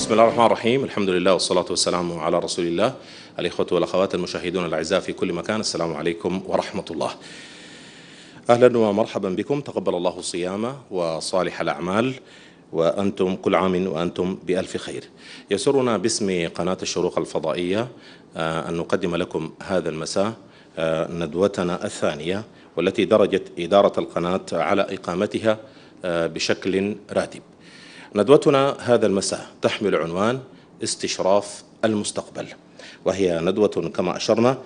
بسم الله الرحمن الرحيم. الحمد لله والصلاة والسلام على رسول الله. الإخوة والأخوات المشاهدون الأعزاء في كل مكان، السلام عليكم ورحمة الله. أهلا ومرحبا بكم، تقبل الله الصيام وصالح الأعمال، وأنتم كل عام وأنتم بألف خير. يسرنا باسم قناة الشروق الفضائية أن نقدم لكم هذا المساء ندوتنا الثانية، والتي درجت إدارة القناة على إقامتها بشكل راتب. ندوتنا هذا المساء تحمل عنوان استشراف المستقبل، وهي ندوة كما أشرنا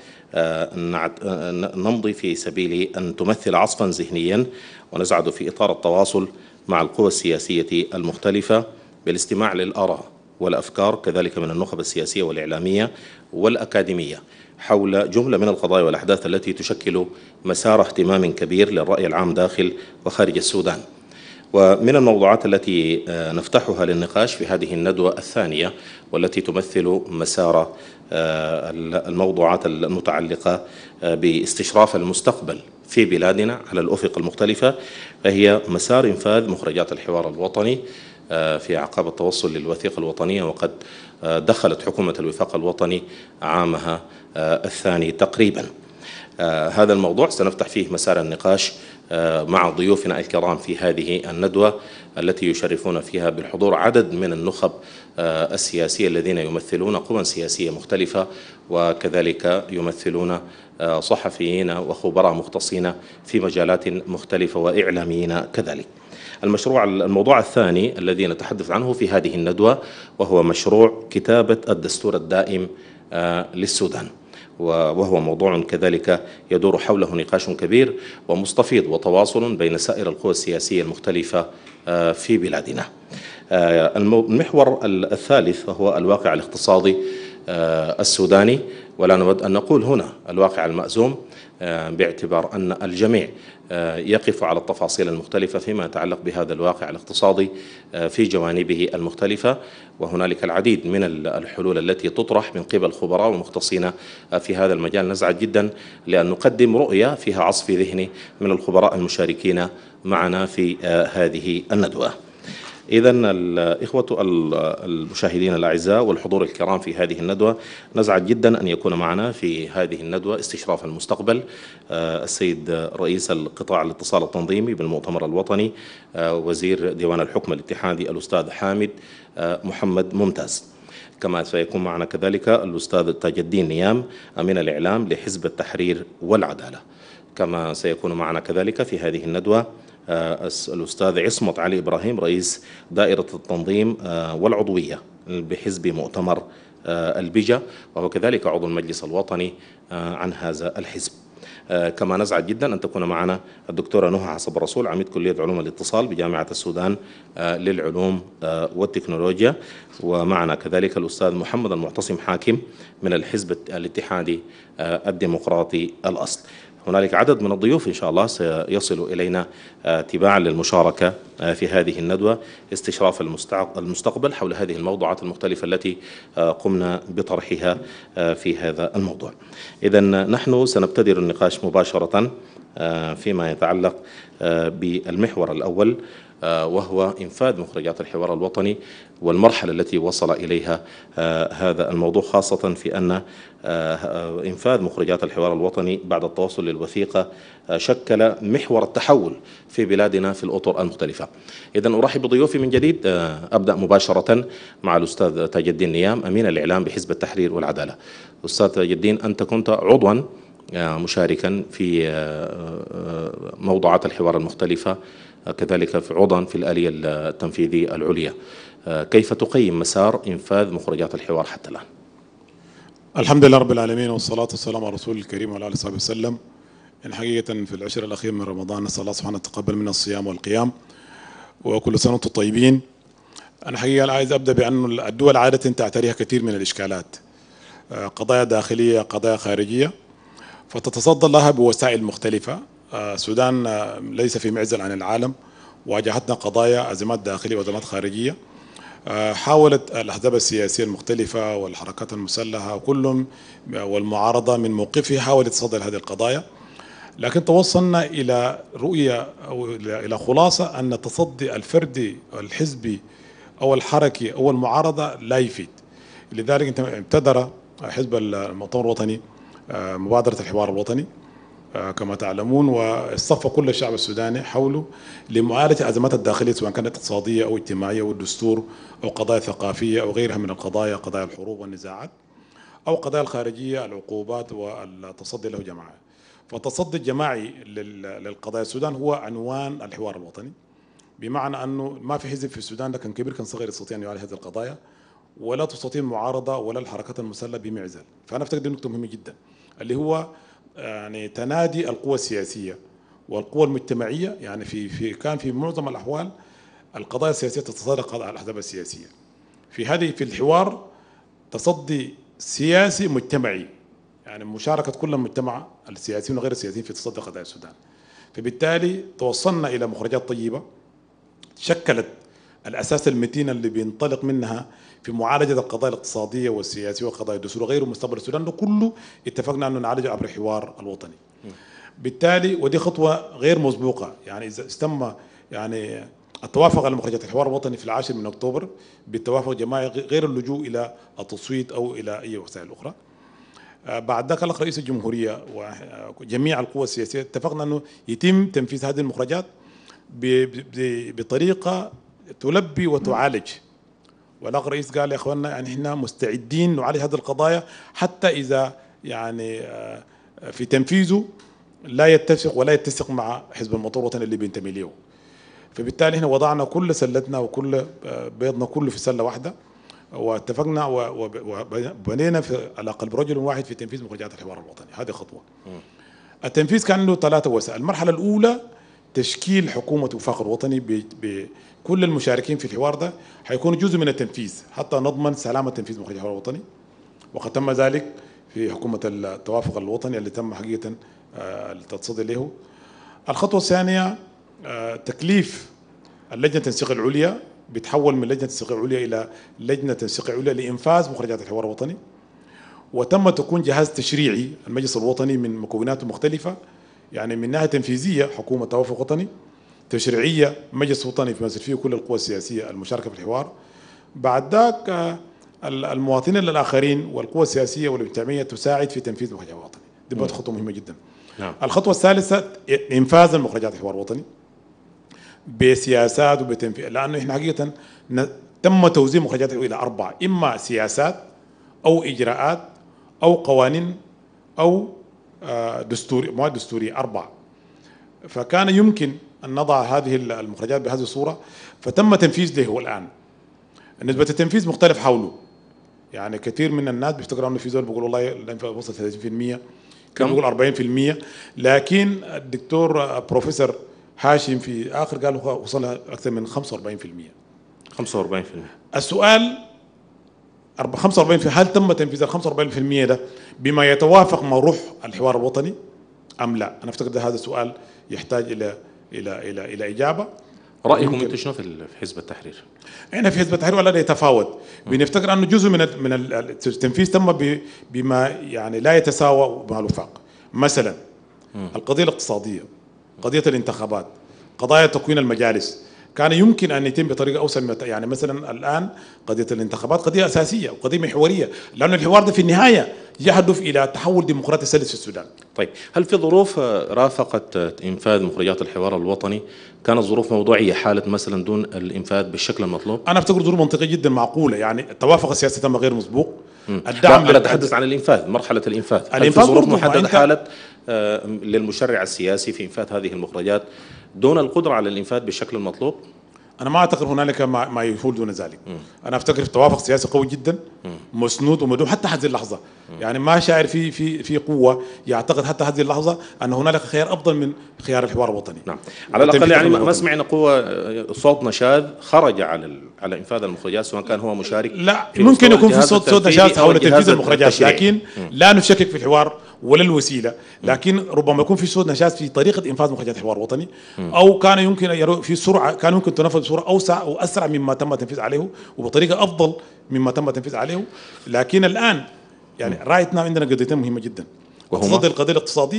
نمضي في سبيل أن تمثل عصفا ذهنيا، ونسعد في إطار التواصل مع القوى السياسية المختلفة بالاستماع للآراء والأفكار، كذلك من النخب السياسية والإعلامية والأكاديمية، حول جملة من القضايا والأحداث التي تشكل مسار اهتمام كبير للرأي العام داخل وخارج السودان. ومن الموضوعات التي نفتحها للنقاش في هذه الندوة الثانية، والتي تمثل مسار الموضوعات المتعلقة باستشراف المستقبل في بلادنا على الأفق المختلفة، هي مسار إنفاذ مخرجات الحوار الوطني في أعقاب التوصل للوثيقة الوطنية، وقد دخلت حكومة الوفاق الوطني عامها الثاني تقريبا. هذا الموضوع سنفتح فيه مسار النقاش مع ضيوفنا الكرام في هذه الندوة، التي يشرفون فيها بالحضور عدد من النخب السياسية الذين يمثلون قوى سياسية مختلفة، وكذلك يمثلون صحفيين وخبراء مختصين في مجالات مختلفة وإعلاميين كذلك. الموضوع الثاني الذي نتحدث عنه في هذه الندوة، وهو مشروع كتابة الدستور الدائم للسودان، وهو موضوع كذلك يدور حوله نقاش كبير ومستفيض وتواصل بين سائر القوى السياسية المختلفة في بلادنا. المحور الثالث وهو الواقع الاقتصادي السوداني، ولا نود أن نقول هنا الواقع المأزوم، باعتبار أن الجميع يقف على التفاصيل المختلفة فيما يتعلق بهذا الواقع الاقتصادي في جوانبه المختلفة، وهنالك العديد من الحلول التي تطرح من قبل خبراء ومختصين في هذا المجال. نسعد جدا لأن نقدم رؤية فيها عصف ذهني من الخبراء المشاركين معنا في هذه الندوة. إذن الإخوة المشاهدين الأعزاء والحضور الكرام في هذه الندوة، نسعد جدا أن يكون معنا في هذه الندوة استشراف المستقبل السيد رئيس القطاع الاتصال التنظيمي بالمؤتمر الوطني، وزير ديوان الحكم الاتحادي الأستاذ حامد محمد ممتاز. كما سيكون معنا كذلك الأستاذ تاج الدين نيام أمين الإعلام لحزب التحرير والعدالة. كما سيكون معنا كذلك في هذه الندوة الأستاذ عصمت علي إبراهيم رئيس دائرة التنظيم والعضوية بحزب مؤتمر البجة، وهو كذلك عضو المجلس الوطني عن هذا الحزب. كما نسعد جدا أن تكون معنا الدكتورة نهى حسب الرسول عميد كلية علوم الاتصال بجامعة السودان للعلوم والتكنولوجيا، ومعنا كذلك الأستاذ محمد المعتصم حاكم من الحزب الاتحادي الديمقراطي الأصل. هنالك عدد من الضيوف إن شاء الله سيصلوا إلينا تباعا للمشاركة في هذه الندوة استشراف المستقبل حول هذه الموضوعات المختلفة التي قمنا بطرحها في هذا الموضوع. إذن نحن سنبتدر النقاش مباشرة فيما يتعلق بالمحور الأول، وهو إنفاذ مخرجات الحوار الوطني والمرحلة التي وصل إليها هذا الموضوع، خاصة في أن إنفاذ مخرجات الحوار الوطني بعد التوصل للوثيقة شكل محور التحول في بلادنا في الأطر المختلفة. إذن أرحب بضيوفي من جديد. أبدأ مباشرة مع الأستاذ تاج الدين نيام أمين الإعلام بحزب التحرير والعدالة. أستاذ تاج الدين، أنت كنت عضوا مشاركا في موضوعات الحوار المختلفة، كذلك في عضوا في الآلية التنفيذية العليا. كيف تقيم مسار إنفاذ مخرجات الحوار حتى الآن؟ الحمد لله رب العالمين، والصلاة والسلام على رسول الكريم وعلى آله وصحبه وسلم. إن حقيقة في العشر الأخير من رمضان نسأل الله سبحانه تقبل منا الصيام والقيام، وكل سنة وانتم طيبين. أنا حقيقة عايز أبدأ بأن الدول عادة تعتريها كثير من الإشكالات، قضايا داخلية قضايا خارجية، فتتصدى لها بوسائل مختلفة. السودان ليس في معزل عن العالم، واجهتنا قضايا أزمات داخلية وأزمات خارجية. حاولت الأحزاب السياسية المختلفة والحركات المسلحة وكلهم والمعارضة من موقفها حاولت تصدى هذه القضايا، لكن توصلنا إلى رؤية أو إلى خلاصة أن التصدي الفردي الحزبي أو الحركي أو المعارضة لا يفيد. لذلك أنت ابتدر حزب المؤتمر الوطني مبادرة الحوار الوطني كما تعلمون، واصطف كل الشعب السوداني حوله لمعالجة الأزمات الداخلية سواء كانت اقتصادية أو اجتماعية أو الدستور أو قضايا ثقافية أو غيرها من القضايا، قضايا الحروب والنزاعات أو قضايا الخارجية العقوبات والتصدي له جماعي. فالتصدي الجماعي للقضايا السودان هو عنوان الحوار الوطني، بمعنى أنه ما في حزب في السودان ده كان كبير كان صغير يستطيع أن يعالج هذه القضايا، ولا تستطيع المعارضة ولا الحركات المسلحة بمعزل. فأنا أفتكر دي نقطة مهمة جدا، اللي هو يعني تنادي القوى السياسية والقوى المجتمعية. يعني كان في معظم الأحوال القضايا السياسية تتصدى قضايا الأحزاب السياسية. في الحوار تصدي سياسي مجتمعي، يعني مشاركة كل المجتمع السياسيين وغير السياسيين في تصدي قضايا السودان. فبالتالي توصلنا إلى مخرجات طيبة شكلت الأساس المتين اللي بينطلق منها في معالجة القضايا الاقتصادية والسياسية وقضايا الدستور وغيره مستقبل السودان ده كله اتفقنا أنه نعالجه عبر الحوار الوطني. بالتالي ودي خطوة غير مسبوقة، يعني إذا تم يعني التوافق على مخرجات الحوار الوطني في 10 من أكتوبر بالتوافق الجماعي غير اللجوء إلى التصويت أو إلى أي وسائل أخرى. بعد ذلك رئيس الجمهورية وجميع القوى السياسية اتفقنا أنه يتم تنفيذ هذه المخرجات بطريقة تلبي وتعالج. والأخ الرئيس قال يا اخواننا يعني احنا مستعدين نعالج هذه القضايا حتى اذا يعني في تنفيذه لا يتفق ولا يتسق مع حزب المؤتمر الوطني اللي بينتمي له. فبالتالي احنا وضعنا كل سلتنا وكل بيضنا كله في سله واحده، واتفقنا وبنينا على قلب رجل واحد في تنفيذ مخرجات الحوار الوطني. هذه خطوه. التنفيذ كان له 3 وسائل. المرحله الاولى تشكيل حكومة وفاق الوطني بكل المشاركين في الحوار ده حيكونوا جزء من التنفيذ حتى نضمن سلامة تنفيذ مخرجات الحوار الوطني، وقد تم ذلك في حكومة التوافق الوطني اللي تم حقيقة التصدي له. الخطوة الثانية تكليف اللجنة التنسيق العليا، بتحول من لجنة التنسيق العليا إلى لجنة التنسيق العليا لإنفاذ مخرجات الحوار الوطني، وتم تكون جهاز تشريعي المجلس الوطني من مكوناته مختلفة، يعني من ناحية تنفيذية حكومة توافق وطني، تشريعية مجلس وطني يمثل فيه كل القوى السياسية المشاركة في الحوار. بعد ذاك المواطنين الآخرين والقوى السياسية والاجتماعية تساعد في تنفيذ مخرجات الحوار الوطني. دي بقت خطوة مهمة جدا. نعم. الخطوة الثالثة إنفاذ المخرجات الحوار الوطني بسياسات وبتنفيذ، لأنه إحنا حقيقة تم توزيع مخرجات إلى 4، إما سياسات أو إجراءات أو قوانين أو مواد دستورية 4. فكان يمكن أن نضع هذه المخرجات بهذه الصورة، فتم تنفيذ له الآن. نسبة التنفيذ مختلف حوله، يعني كثير من الناس بيفتكروا انه في زول بيقول والله الانفاق وصل 30%، كم بيقول 40%، لكن الدكتور بروفيسور هاشم في آخر قال وصل أكثر من 45%. 45%. السؤال 45%، هل تم تنفيذ ال 45% ده بما يتوافق مع روح الحوار الوطني أم لا؟ أنا أفتكر هذا السؤال يحتاج إلى إجابة. رأيكم أنتم شنو في حزب التحرير؟ احنا في حزب التحرير ولا يتفاوت، بنفتكر انه جزء من التنفيذ تم بما يعني لا يتساوى مع الوفاق. مثلا القضية الاقتصادية، قضية الانتخابات، قضايا تكوين المجالس، كان يمكن ان يتم بطريقه اوسع من يعني مثلا الان قضيه الانتخابات قضيه اساسيه وقضيه محوريه، لأن الحوار ده في النهايه يهدف الى تحول ديمقراطي سلس في السودان. طيب، هل في ظروف رافقت انفاذ مخرجات الحوار الوطني كانت ظروف موضوعيه حاله مثلا دون الانفاذ بالشكل المطلوب؟ انا افتكر ظروف منطقيه جدا معقوله، يعني التوافق السياسي تم غير مسبوق. الدعم لا اتحدث عن الانفاذ، مرحله الانفاذ. هل في ظروف محدده حاله للمشرع السياسي في انفاذ هذه المخرجات دون القدره على الانفاذ بالشكل المطلوب؟ أنا ما أعتقد هنالك ما يفول دون ذلك. أنا أفتكر في توافق سياسي قوي جدا مسنود ومدعوم حتى هذه اللحظة. يعني ما شاعر في قوة يعتقد حتى هذه اللحظة أن هنالك خيار أفضل من خيار الحوار الوطني. نعم. على الأقل يعني ما سمعنا قوة صوت نشاذ خرج على إنفاذ المخرجات، سواء كان هو مشارك. لا، ممكن يكون في صوت نشاذ حول تنفيذ المخرجات، لكن لا نشكك في الحوار ولا الوسيله، لكن ربما يكون في صوت نشاذ في طريقه انفاذ مخرجات الحوار الوطني، او كان يمكن في سرعه، كان يمكن تنفذ بصوره اوسع واسرع مما تم التنفيذ عليه وبطريقه افضل مما تم التنفيذ عليه. لكن الان يعني رايتنا عندنا قضيتين مهمه جدا، وهما القضيه الاقتصاديه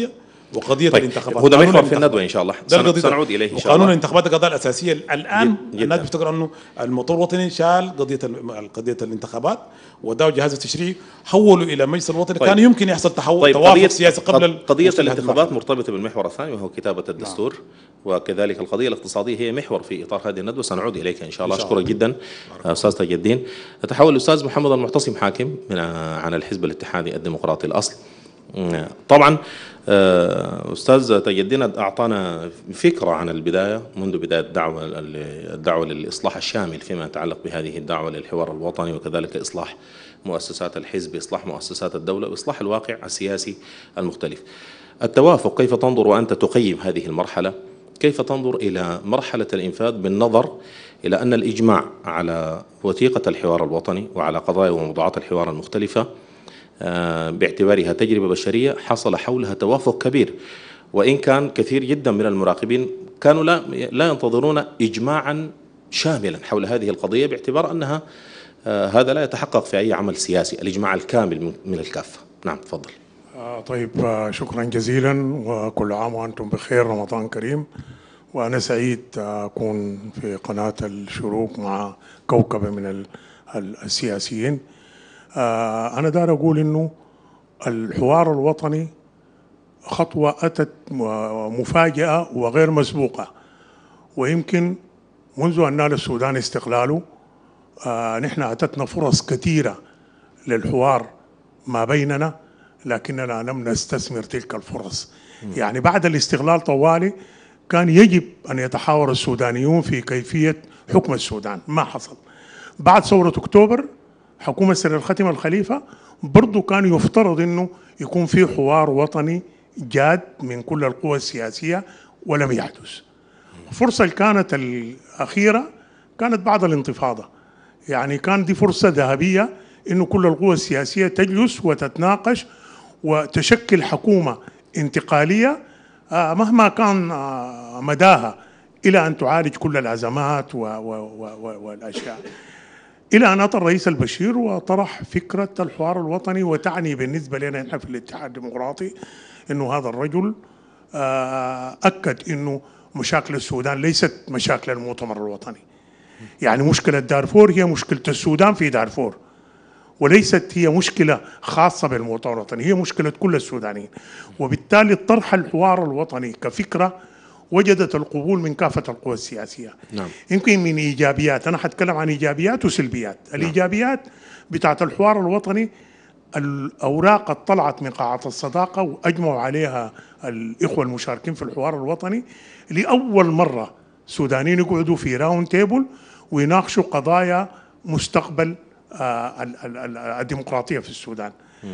وقضيه طيب الانتخابات هو ده محور في الندوه ان شاء الله، سنعود اليه ان شاء الله. وقانون الانتخابات القضايا الاساسيه الان جداً. الناس بيفتكروا انه الموضوع الوطني شال قضيه الانتخابات وداه جهاز التشريع حولوا الى مجلس الوطني. طيب. كان يمكن يحصل طيب توافق سياسي قبل قضيه وصول الانتخابات مرتبطه بالمحور الثاني وهو كتابه الدستور. وكذلك القضية الاقتصادية هي محور في إطار هذه الندوة، سنعود إليك إن شاء الله. أشكرك جدا أستاذ تاج الدين. أتحول الأستاذ محمد المعتصم حاكم عن الحزب الاتحادي الديمقراطي الأصل. طبعا أستاذ تاج الدين أعطانا فكرة عن البداية منذ بداية الدعوة للإصلاح الشامل فيما يتعلق بهذه الدعوة للحوار الوطني، وكذلك إصلاح مؤسسات الحزب، إصلاح مؤسسات الدولة، وإصلاح الواقع السياسي المختلف. التوافق، كيف تنظر وأنت تقيم هذه المرحلة؟ كيف تنظر إلى مرحلة الإنفاذ بالنظر إلى أن الإجماع على وثيقة الحوار الوطني وعلى قضايا وموضوعات الحوار المختلفة باعتبارها تجربة بشرية حصل حولها توافق كبير، وإن كان كثير جدا من المراقبين كانوا لا ينتظرون إجماعا شاملا حول هذه القضية، باعتبار أنها هذا لا يتحقق في أي عمل سياسي، الإجماع الكامل من الكافة. نعم تفضل. طيب شكرا جزيلا، وكل عام وأنتم بخير، رمضان كريم. وأنا سعيد أكون في قناة الشروق مع كوكبة من السياسيين. أنا دار أقول إنه الحوار الوطني خطوة أتت مفاجئة وغير مسبوقة، ويمكن منذ أن نال السودان استقلاله نحن أتتنا فرص كثيرة للحوار ما بيننا، لكننا لم نستثمر تلك الفرص. يعني بعد الاستقلال طوالي كان يجب أن يتحاور السودانيون في كيفية حكم السودان، ما حصل. بعد ثورة أكتوبر حكومة سر الختم الخليفة برضو كان يفترض أنه يكون في حوار وطني جاد من كل القوى السياسية، ولم يحدث. الفرصة اللي كانت الأخيرة كانت بعد الانتفاضة، يعني كان دي فرصة ذهبية أنه كل القوى السياسية تجلس وتتناقش وتشكل حكومة انتقالية مهما كان مداها، إلى أن تعالج كل الأزمات والأشياء، إلى أن أتى الرئيس البشير وطرح فكرة الحوار الوطني. وتعني بالنسبة لنا نحن في الاتحاد الديمقراطي أنه هذا الرجل أكد أنه مشاكل السودان ليست مشاكل المؤتمر الوطني. يعني مشكلة دارفور هي مشكلة السودان في دارفور، وليست هي مشكلة خاصة بالمؤتمر الوطني، هي مشكلة كل السودانيين. وبالتالي طرح الحوار الوطني كفكرة وجدت القبول من كافة القوى السياسية. نعم. يمكن من إيجابيات، أنا حتكلم عن إيجابيات وسلبيات. نعم. الإيجابيات بتاعت الحوار الوطني، الأوراق طلعت من قاعة الصداقة وأجمعوا عليها الإخوة المشاركين في الحوار الوطني لأول مرة سودانيين يقعدوا في راوند تيبل ويناقشوا قضايا مستقبل الديمقراطية في السودان.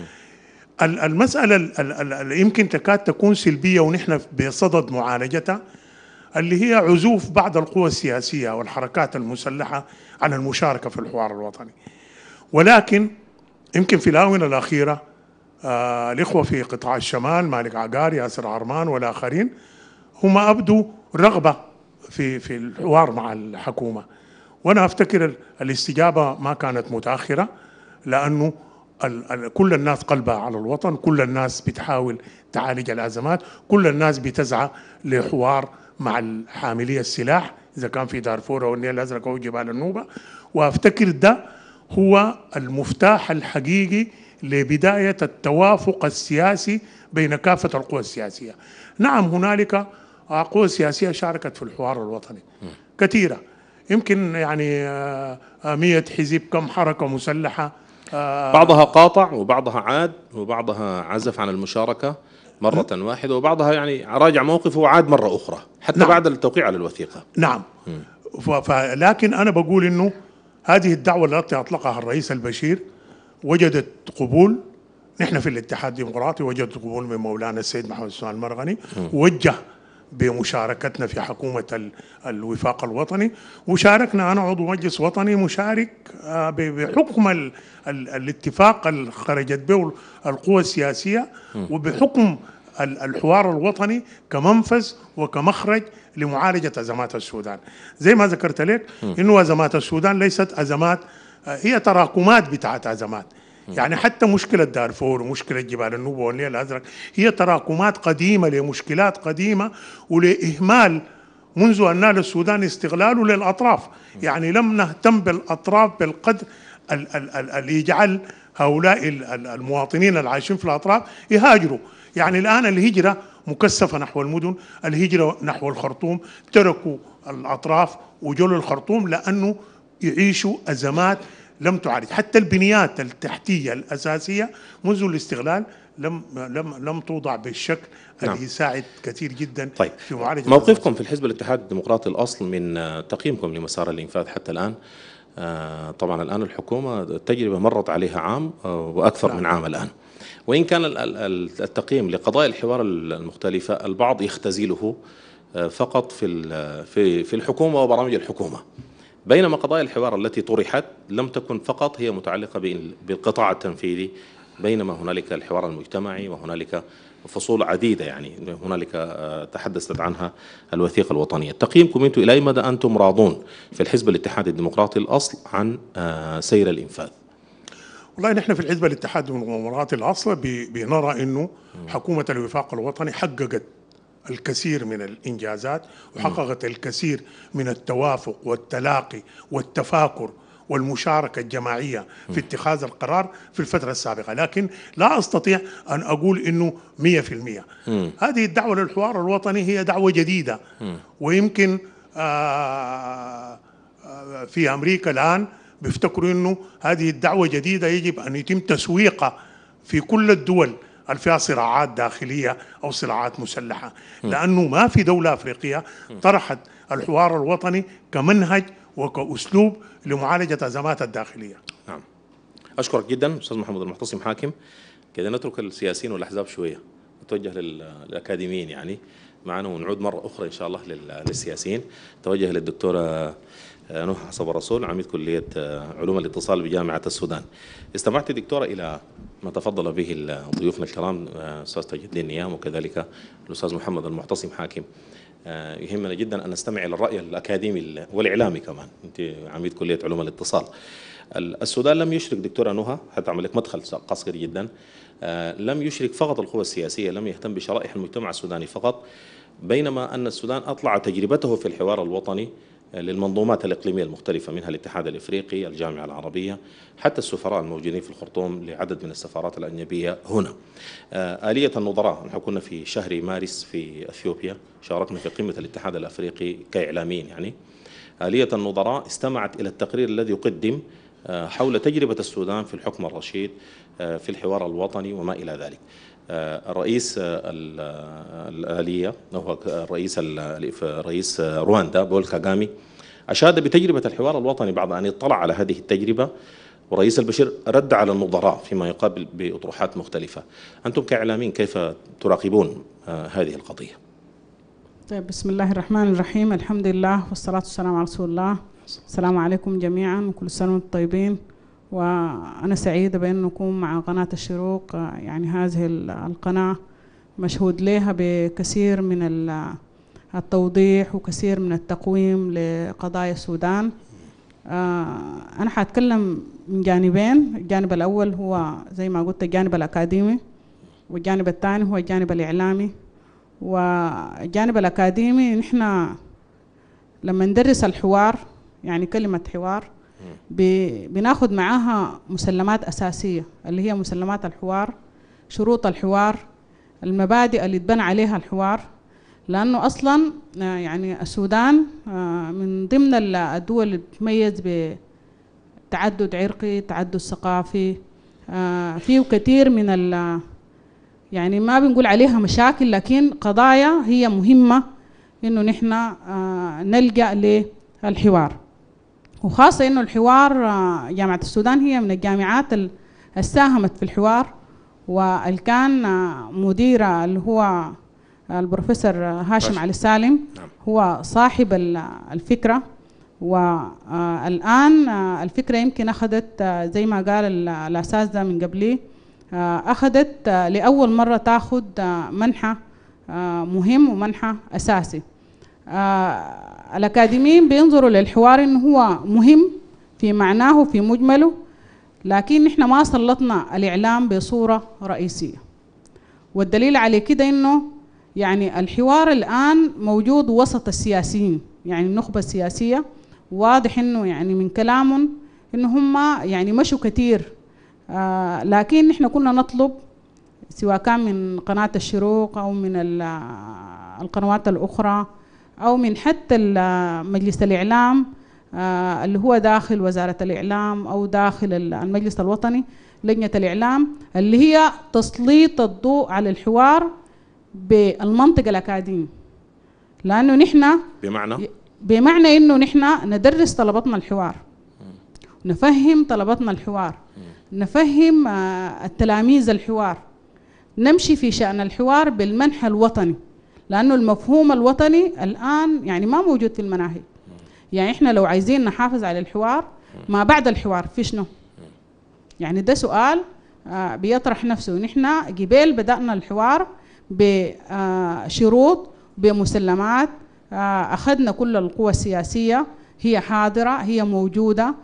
المسألة اللي يمكن تكاد تكون سلبية ونحن بصدد معالجتها، اللي هي عزوف بعض القوى السياسية والحركات المسلحة عن المشاركة في الحوار الوطني. ولكن يمكن في الآونة الأخيرة الإخوة في قطاع الشمال، مالك عقار، ياسر عرمان والآخرين، هم أبدوا رغبة في الحوار مع الحكومة. وأنا أفتكر الاستجابة ما كانت متأخرة، لأنه كل الناس قلبها على الوطن، كل الناس بتحاول تعالج الأزمات، كل الناس بتسعى لحوار مع الحاملي السلاح إذا كان في دارفور أو النيل الأزرق أو جبال النوبة. وأفتكر ده هو المفتاح الحقيقي لبداية التوافق السياسي بين كافة القوى السياسية. نعم هنالك قوى سياسية شاركت في الحوار الوطني كثيرة، يمكن يعني 100 حزب، كم حركة مسلحة، بعضها قاطع وبعضها عاد وبعضها عزف عن المشاركة مرة واحدة، وبعضها يعني راجع موقفه وعاد مرة أخرى حتى نعم. بعد التوقيع على الوثيقة. نعم. لكن أنا بقول إنه هذه الدعوة التي أطلقها الرئيس البشير وجدت قبول. نحن في الاتحاد الديمقراطي وجدت قبول من مولانا السيد محمد سليمان المرغني، ووجه بمشاركتنا في حكومة الوفاق الوطني، وشاركنا. أنا عضو مجلس وطني مشارك بحكم الاتفاق اللي خرجت به القوى السياسية، وبحكم الحوار الوطني كمنفذ وكمخرج لمعالجة أزمات السودان. زي ما ذكرت لك إنه أزمات السودان ليست أزمات، هي تراكمات بتاعت أزمات. يعني حتى مشكلة دارفور ومشكلة جبال النوبة والنيل الأزرق هي تراكمات قديمة لمشكلات قديمة ولإهمال منذ أن نال السودان استغلاله للأطراف. يعني لم نهتم بالأطراف بالقدر اللي يجعل هؤلاء المواطنين العايشين في الأطراف يهاجروا. يعني الآن الهجرة مكثفة نحو المدن، الهجرة نحو الخرطوم، تركوا الأطراف وجوا للخرطوم لأنه يعيشوا أزمات لم تعالج. حتى البنيات التحتية الأساسية منذ الاستغلال لم توضع بالشكل اللي يساعد كثير جدا في معالجة. موقفكم في الحزب الاتحاد الديمقراطي الأصل من تقييمكم لمسار الإنفاذ حتى الآن؟ طبعا الآن الحكومة التجربة مرت عليها عام وأكثر من عام الآن، وإن كان التقييم لقضايا الحوار المختلفة البعض يختزله فقط في الحكومة وبرامج الحكومة، بينما قضايا الحوار التي طرحت لم تكن فقط هي متعلقة بالقطاع التنفيذي، بينما هنالك الحوار المجتمعي وهنالك فصول عديدة. يعني هنالك تحدثت عنها الوثيقة الوطنية. تقييمكم أنتم إلى أي مدى أنتم راضون في الحزب الاتحادي الديمقراطي الأصل عن سير الإنفاذ؟ والله نحن في الحزب الاتحادي الديمقراطي الأصل بنرى أنه حكومة الوفاق الوطني حققت الكثير من الإنجازات وحققت الكثير من التوافق والتلاقي والتفاكر والمشاركة الجماعية في اتخاذ القرار في الفترة السابقة، لكن لا أستطيع أن أقول إنه 100%. هذه الدعوة للحوار الوطني هي دعوة جديدة، ويمكن في أمريكا الآن بيفتكروا إنه هذه الدعوة جديدة يجب أن يتم تسويقها في كل الدول اللي فيها صراعات داخلية أو صراعات مسلحة، لأنه ما في دولة أفريقية طرحت الحوار الوطني كمنهج وكأسلوب لمعالجة أزمات الداخلية. نعم، أشكرك جدا أستاذ محمد المعتصم حاكم. كده نترك السياسيين والأحزاب شوية، نتوجه للأكاديميين يعني معنا، ونعود مرة أخرى إن شاء الله للسياسيين. توجه للدكتورة نوح حسب الرسول، عميد كلية علوم الاتصال بجامعة السودان. استمعت دكتورة إلى ما تفضل به ضيوفنا الكرام أستاذ تاج الدين نيام وكذلك الأستاذ محمد المعتصم حاكم. يهمنا جدا أن نستمع إلى الرأي الأكاديمي والإعلامي كمان. أنت عميد كلية علوم الاتصال. السودان لم يشرك دكتورة نوح، حتى أعمل لك مدخل قصير جدا، لم يشرك فقط القوى السياسية، لم يهتم بشرائح المجتمع السوداني فقط، بينما أن السودان أطلع تجربته في الحوار الوطني للمنظومات الإقليمية المختلفة، منها الاتحاد الإفريقي، الجامعة العربية، حتى السفراء الموجودين في الخرطوم لعدد من السفارات الأجنبية هنا. آلية النظراء، نحن كنا في شهر مارس في أثيوبيا، شاركنا في قمة الاتحاد الأفريقي كإعلاميين يعني. آلية النظراء استمعت إلى التقرير الذي يقدم حول تجربة السودان في الحكم الرشيد في الحوار الوطني وما إلى ذلك. الرئيس الآلية هو رئيس رواندا بول كاغامي أشاد بتجربة الحوار الوطني بعد أن اطلع على هذه التجربة، ورئيس البشير رد على النظراء فيما يقابل بأطروحات مختلفة. أنتم كإعلاميين كيف تراقبون هذه القضية؟ طيب، بسم الله الرحمن الرحيم، الحمد لله والصلاة والسلام على رسول الله. السلام عليكم جميعا وكل سنة وانتم طيبين. وأنا سعيدة بأن نكون مع قناة الشروق. يعني هذه القناة مشهود لها بكثير من التوضيح وكثير من التقويم لقضايا السودان. أنا حأتكلم من جانبين. الجانب الأول هو زي ما قلت الجانب الأكاديمي، والجانب الثاني هو الجانب الإعلامي. والجانب الأكاديمي نحن لما ندرس الحوار، يعني كلمة حوار بناخد معاها مسلمات أساسية اللي هي مسلمات الحوار، شروط الحوار، المبادئ اللي اتبنى عليها الحوار. لأنه أصلا يعني السودان من ضمن الدول اللي بتتميز بتعدد عرقي، تعدد ثقافي، فيه كثير من يعني ما بنقول عليها مشاكل، لكن قضايا هي مهمة إنه نحن نلجأ للحوار. وخاصة إنه الحوار جامعة السودان هي من الجامعات اللي ساهمت في الحوار، واللي كان مديرة اللي هو البروفيسور هاشم علي سالم هو صاحب الفكرة. والآن الفكرة يمكن أخذت زي ما قال الأساتذة من قبلي، أخذت لأول مرة تأخذ منحى مهم ومنحى أساسي. الأكاديميين بينظروا للحوار إنه هو مهم في معناه وفي مجمله، لكن نحن ما سلطنا الإعلام بصورة رئيسية. والدليل على كده إنه يعني الحوار الآن موجود وسط السياسيين، يعني النخبة السياسية واضح إنه يعني من كلامهم إنه هم يعني مشوا كتير. لكن نحن كنا نطلب سواء كان من قناة الشروق أو من القنوات الأخرى أو من حتى مجلس الإعلام اللي هو داخل وزارة الإعلام أو داخل المجلس الوطني لجنة الإعلام، اللي هي تسليط الضوء على الحوار بالمنطق الأكاديمي. لأنه نحن بمعنى إنه نحن ندرس طلبتنا الحوار، نفهم طلبتنا الحوار، نفهم التلاميذ الحوار، نمشي في شأن الحوار بالمنحى الوطني، لأنه المفهوم الوطني الآن يعني ما موجود في المناهج. يعني إحنا لو عايزين نحافظ على الحوار ما بعد الحوار في شنو؟ يعني ده سؤال بيطرح نفسه. نحن قبل بدأنا الحوار بشروط بمسلمات، أخذنا كل القوى السياسية هي حاضرة هي موجودة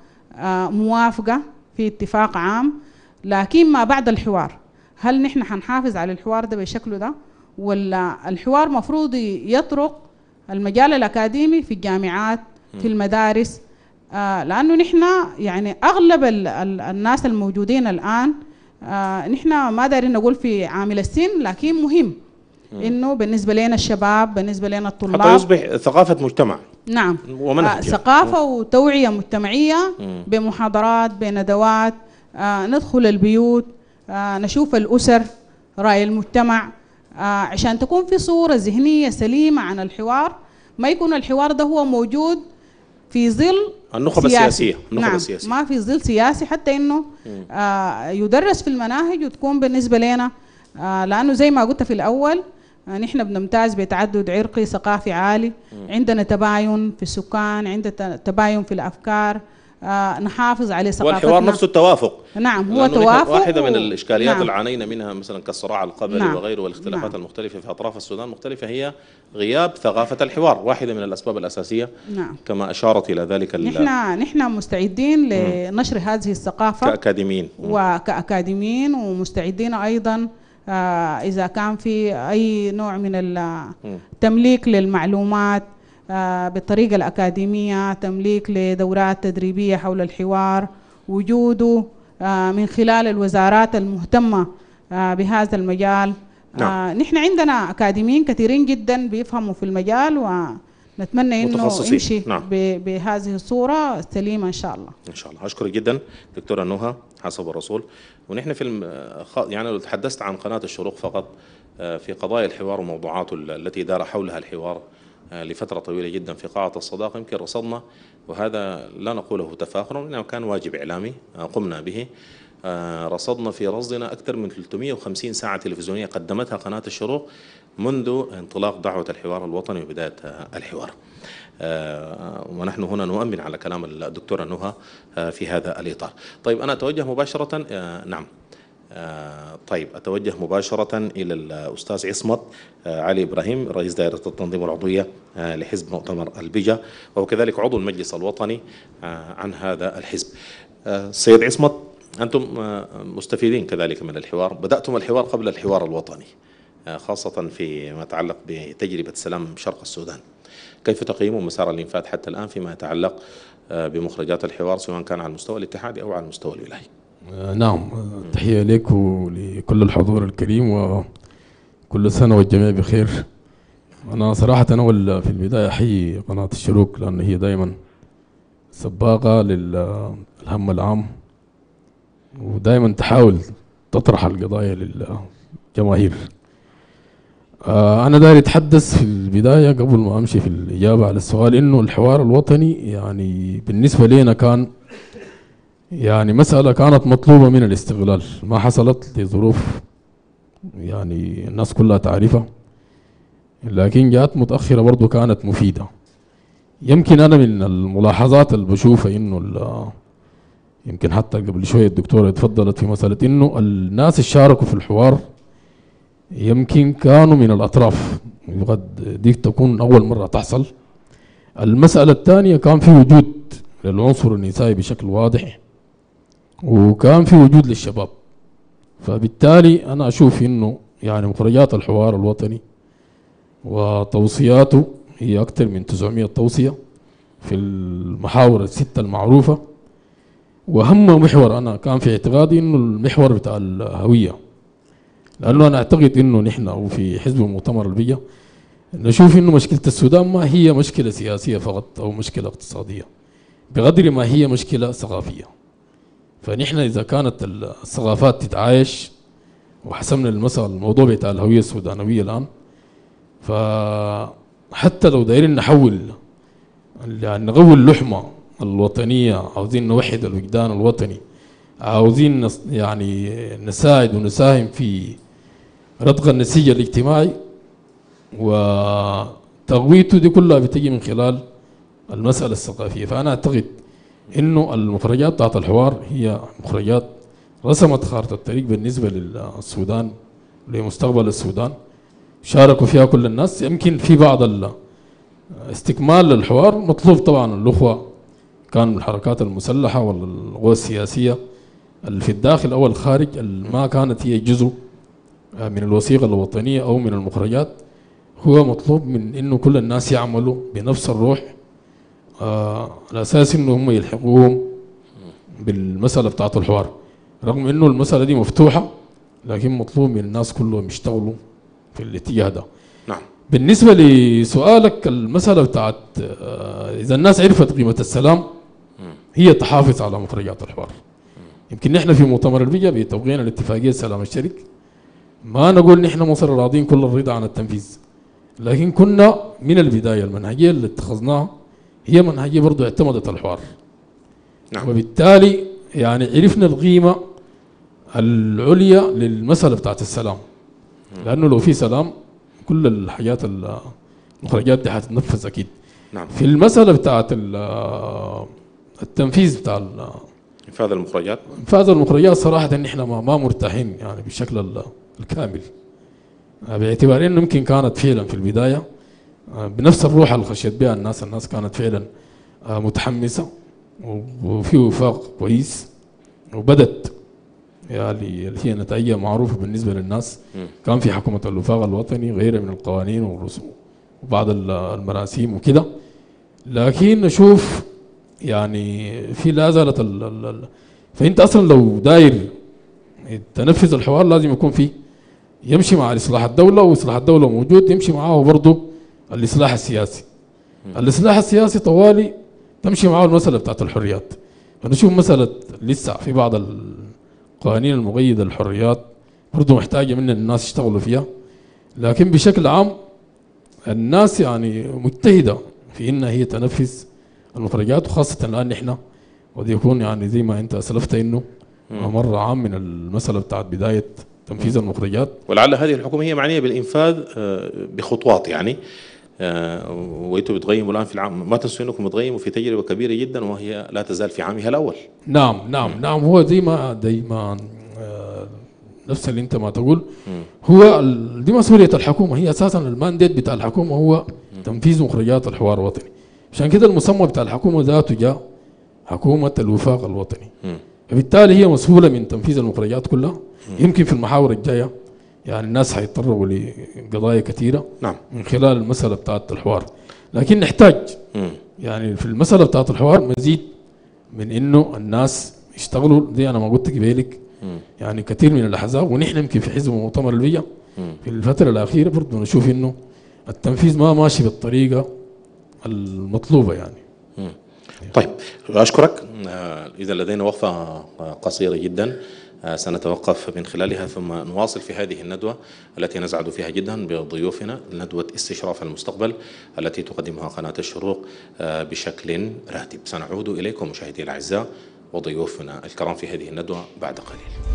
موافقة في اتفاق عام. لكن ما بعد الحوار هل نحن حنحافظ على الحوار ده بشكله ده، ولا الحوار مفروض يطرق المجال الأكاديمي في الجامعات في المدارس؟ لأنه نحن يعني أغلب الناس الموجودين الآن نحن ما دارين نقول في عامل السن، لكن مهم إنه بالنسبة لنا الشباب بالنسبة لنا الطلاب حتى يصبح ثقافة مجتمع. نعم ومنهج ثقافة وتوعية مجتمعية بمحاضرات بندوات، ندخل البيوت نشوف الأسر رأي المجتمع، عشان تكون في صورة ذهنية سليمة عن الحوار. ما يكون الحوار ده هو موجود في ظل النخبة السياسية. نعم السياسية. ما في ظل سياسي، حتى إنه يدرس في المناهج وتكون بالنسبة لنا لأنه زي ما قلت في الأول نحن بنمتاز بتعدد عرقي ثقافي عالي، عندنا تباين في السكان، عندنا تباين في الأفكار، نحافظ على ثقافتنا. والحوار نفسه التوافق. نعم هو توافق. واحدة من الإشكاليات نعم. اللي عانينا منها مثلا كالصراع القبلي نعم. وغيره والاختلافات نعم. المختلفة في أطراف السودان المختلفة هي غياب ثقافة الحوار، واحدة من الأسباب الأساسية. نعم. كما أشارت إلى ذلك. نحن مستعدين لنشر هذه الثقافة كأكاديميين وكأكاديميين، ومستعدين أيضا إذا كان في أي نوع من التمليك للمعلومات بالطريقة الأكاديمية، تمليك لدورات تدريبية حول الحوار، وجوده من خلال الوزارات المهتمة بهذا المجال. نعم. نحن عندنا أكاديميين كثيرين جدا بيفهموا في المجال، ونتمنى إنه يمشي نعم. بهذه الصورة سليمة إن شاء الله. إن شاء الله. أشكرك جدا دكتورة نهى حسب الرسول. ونحن في يعني لو تحدثت عن قناة الشروق فقط في قضايا الحوار وموضوعاته التي دار حولها الحوار لفترة طويلة جدا في قاعة الصداقة، يمكن رصدنا، وهذا لا نقوله تفاخرا إنه كان واجب إعلامي قمنا به، رصدنا في رصدنا أكثر من 350 ساعة تلفزيونية قدمتها قناة الشروق منذ انطلاق دعوة الحوار الوطني وبداية الحوار. ونحن هنا نؤمن على كلام الدكتورة نهى في هذا الإطار. طيب أنا أتوجه مباشرة نعم طيب أتوجه مباشرة إلى الأستاذ عصمت علي إبراهيم رئيس دائرة التنظيم العضوية لحزب مؤتمر البجة، وهو كذلك عضو المجلس الوطني عن هذا الحزب. سيد عصمت، أنتم مستفيدين كذلك من الحوار، بدأتم الحوار قبل الحوار الوطني خاصة فيما يتعلق بتجربة سلام شرق السودان. كيف تقيمون مسار الإنفاذ حتى الآن فيما يتعلق بمخرجات الحوار سواء كان على المستوى الاتحادي أو على المستوى الولايي؟ نعم، تحية لك ولكل الحضور الكريم وكل سنة والجميع بخير. أنا صراحة أول في البداية أحيي قناة الشروق لأن هي دائما سباقة للهم العام ودائما تحاول تطرح القضايا للجماهير. أنا داير أتحدث في البداية قبل ما أمشي في الإجابة على السؤال إنه الحوار الوطني يعني بالنسبة لنا كان يعني مسألة كانت مطلوبة من الاستغلال، ما حصلت لظروف يعني الناس كلها تعرفها، لكن جاءت متأخرة برضو كانت مفيدة. يمكن أنا من الملاحظات اللي بشوفها إنه يمكن حتى قبل شوية الدكتورة اتفضلت في مسألة إنه الناس اللي شاركوا في الحوار يمكن كانوا من الأطراف، قد دي تكون أول مرة تحصل. المسألة الثانية كان في وجود للعنصر النسائي بشكل واضح، وكان في وجود للشباب. فبالتالي أنا أشوف إنه يعني مخرجات الحوار الوطني وتوصياته هي أكثر من 900 توصية في المحاور الستة المعروفة. وأهم محور أنا كان في اعتقادي إنه المحور بتاع الهوية، لأنه أنا أعتقد إنه نحن وفي حزب المؤتمر البيئة نشوف إنه مشكلة السودان ما هي مشكلة سياسية فقط أو مشكلة اقتصادية، بقدر ما هي مشكلة ثقافية. فنحن إذا كانت الثقافات تتعايش وحسمنا الموضوع بتاع الهوية السودانوية الآن، فحتى لو دايرين نحول يعني نغول اللحمة الوطنية، عاوزين نوحد الوجدان الوطني، عاوزين يعني نساعد ونساهم في رتق النسيج الاجتماعي وتقويته، دي كلها بتجي من خلال المسألة الثقافية. فأنا أعتقد إنه المخرجات بتاعت الحوار هي مخرجات رسمت خارطة الطريق بالنسبة للسودان، لمستقبل السودان، شاركوا فيها كل الناس. يمكن في بعض استكمال للحوار مطلوب طبعا الأخوة كان من الحركات المسلحة والقوى السياسية اللي في الداخل أو الخارج اللي ما كانت هي جزء من الوثيقة الوطنية أو من المخرجات. هو مطلوب من إنه كل الناس يعملوا بنفس الروح على أساس إنه هم يلحقوهم بالمسألة بتاعت الحوار، رغم إنه المسألة دي مفتوحة، لكن مطلوب من الناس كلهم يشتغلوا في الاتجاه ده. نعم. بالنسبة لسؤالك المسألة بتاعت إذا الناس عرفت قيمة السلام هي تحافظ على مخرجات الحوار. يمكن نحن في مؤتمر البيئة بتوقيعنا الاتفاقية السلام الشرك ما نقول نحن مصر راضين كل الرضا عن التنفيذ، لكن كنا من البداية المنهجية اللي اتخذناها هي منهجية برضو اعتمدت الحوار. نعم. وبالتالي يعني عرفنا القيمة العليا للمسألة بتاعت السلام، لأنه لو في سلام كل الحاجات المخرجات دي حتتنفذ أكيد. نعم. في المسألة بتاعت التنفيذ بتاع انفاذ المخرجات صراحة نحن ما مرتاحين يعني بالشكل الكامل، باعتبار انه يمكن كانت فعلا في البداية بنفس الروح اللي خشيت بها الناس كانت فعلا متحمسة وفي وفاق كويس، وبدت يعني اللي هي نتائجها معروفة بالنسبة للناس. كان في حكومة الوفاق الوطني غيرها من القوانين والرسوم وبعض المراسيم وكده، لكن نشوف يعني في لا زالت فانت اصلا لو داير تنفذ الحوار لازم يكون فيه يمشي مع اصلاح الدوله، واصلاح الدوله موجود يمشي معاه برضه الاصلاح السياسي. الاصلاح السياسي طوالي تمشي معاه المساله بتاعت الحريات. فنشوف مساله لسه في بعض القوانين المقيده للحريات برضه محتاجه من الناس يشتغلوا فيها، لكن بشكل عام الناس يعني مجتهده في انها هي تنفذ المخرجات، وخاصة الآن نحن ودي يكون يعني زي ما أنت أسلفت إنه مر عام من المسألة بتاعت بداية تنفيذ المخرجات، ولعل هذه الحكومة هي معنية بالإنفاذ بخطوات يعني. وأنتم بتقيموا الآن في العام، ما تنسوا أنكم بتقيموا في تجربة كبيرة جدا وهي لا تزال في عامها الأول. نعم هو زي ما نفس اللي أنت ما تقول. هو دي مسؤولية الحكومة، هي أساسا المانديت بتاع الحكومة هو تنفيذ مخرجات الحوار الوطني. عشان كده المسمى بتاع الحكومة ذاته جاء حكومة الوفاق الوطني. فبالتالي هي مسؤولة من تنفيذ المخرجات كلها. يمكن في المحاور الجاية يعني الناس حيتطرقوا لقضايا كثيرة نعم من خلال المسألة بتاعت الحوار، لكن نحتاج يعني في المسألة بتاعت الحوار مزيد من إنه الناس يشتغلوا زي أنا ما قلت قبيلك. يعني كثير من الأحزاب ونحن يمكن في حزب مؤتمر البيئة في الفترة الأخيرة برضه نشوف إنه التنفيذ ما ماشي بالطريقة المطلوبة يعني. طيب أشكرك. إذا لدينا وقفة قصيرة جدا سنتوقف من خلالها ثم نواصل في هذه الندوة التي نسعد فيها جدا بضيوفنا، ندوة استشراف المستقبل التي تقدمها قناة الشروق بشكل راتب. سنعود إليكم مشاهدي الأعزاء وضيوفنا الكرام في هذه الندوة بعد قليل.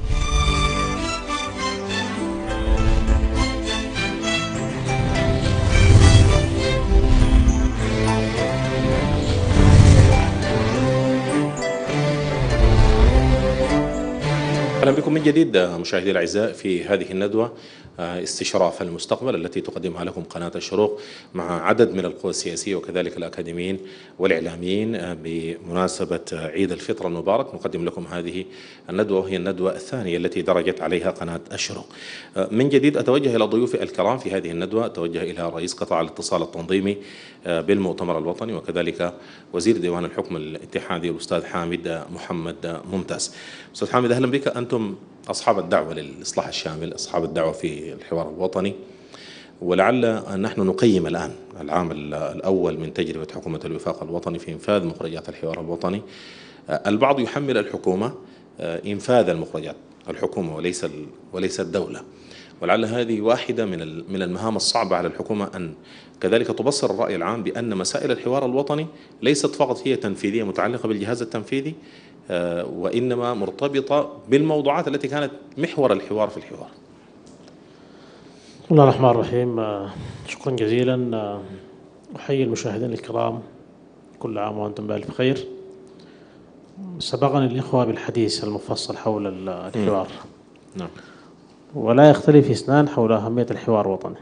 أهلا بكم من جديد مشاهدي الأعزاء في هذه الندوة استشراف المستقبل التي تقدمها لكم قناة الشروق مع عدد من القوى السياسية وكذلك الأكاديميين والإعلاميين بمناسبة عيد الفطر المبارك. نقدم لكم هذه الندوة وهي الندوة الثانية التي درجت عليها قناة الشروق. من جديد أتوجه إلى ضيوفي الكرام في هذه الندوة، أتوجه إلى رئيس قطاع الاتصال التنظيمي بالمؤتمر الوطني وكذلك وزير ديوان الحكم الاتحادي الأستاذ حامد محمد ممتاز. أستاذ حامد أهلا بك. أنتم أصحاب الدعوة للإصلاح الشامل، أصحاب الدعوة في الحوار الوطني، ولعل نحن نقيم الآن العام الأول من تجربة حكومة الوفاق الوطني في إنفاذ مخرجات الحوار الوطني. البعض يحمل الحكومة إنفاذ المخرجات، الحكومة وليس الدولة، ولعل هذه واحدة من المهام الصعبة على الحكومة أن كذلك تبصر الرأي العام بأن مسائل الحوار الوطني ليست فقط هي تنفيذية متعلقة بالجهاز التنفيذي، وإنما مرتبطة بالموضوعات التي كانت محور الحوار في الحوار. بسم الله الرحمن الرحيم. شكرا جزيلا. أحيي المشاهدين الكرام، كل عام وأنتم بألف خير. سبقني الإخوة بالحديث المفصل حول الحوار. نعم. ولا يختلف اثنان حول أهمية الحوار الوطني،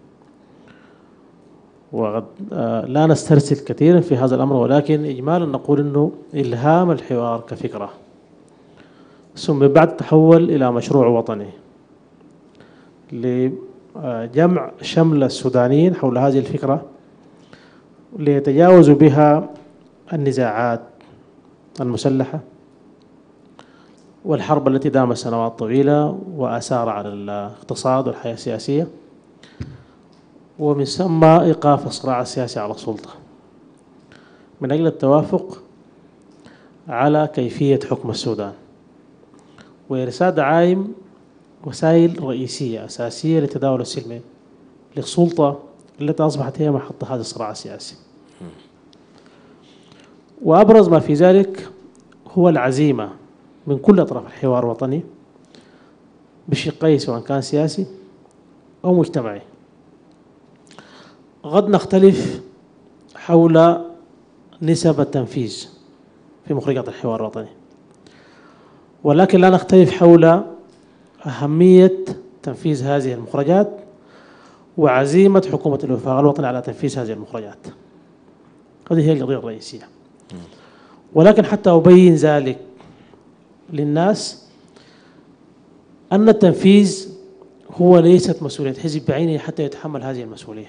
وقد لا نسترسل كثيرا في هذا الأمر، ولكن إجمالا نقول أنه إلهام الحوار كفكرة ثم بعد تحول إلى مشروع وطني لجمع شمل السودانيين حول هذه الفكرة ليتجاوزوا بها النزاعات المسلحة والحرب التي دامت سنوات طويلة وأثار على الاقتصاد والحياة السياسية، ومن ثم إيقاف الصراع السياسي على السلطة من أجل التوافق على كيفية حكم السودان وإرسال دعائم وسائل رئيسية أساسية لتداول السلمي للسلطة التي أصبحت هي محط هذا الصراع السياسي. وأبرز ما في ذلك هو العزيمة من كل أطراف الحوار الوطني بشقيه سواء كان سياسي أو مجتمعي. قد نختلف حول نسب التنفيذ في مخرجات الحوار الوطني، ولكن لا نختلف حول أهمية تنفيذ هذه المخرجات وعزيمة حكومة الوفاق الوطني على تنفيذ هذه المخرجات. هذه هي القضية الرئيسية. ولكن حتى أبين ذلك للناس أن التنفيذ هو ليست مسؤولية حزب بعينه حتى يتحمل هذه المسؤولية.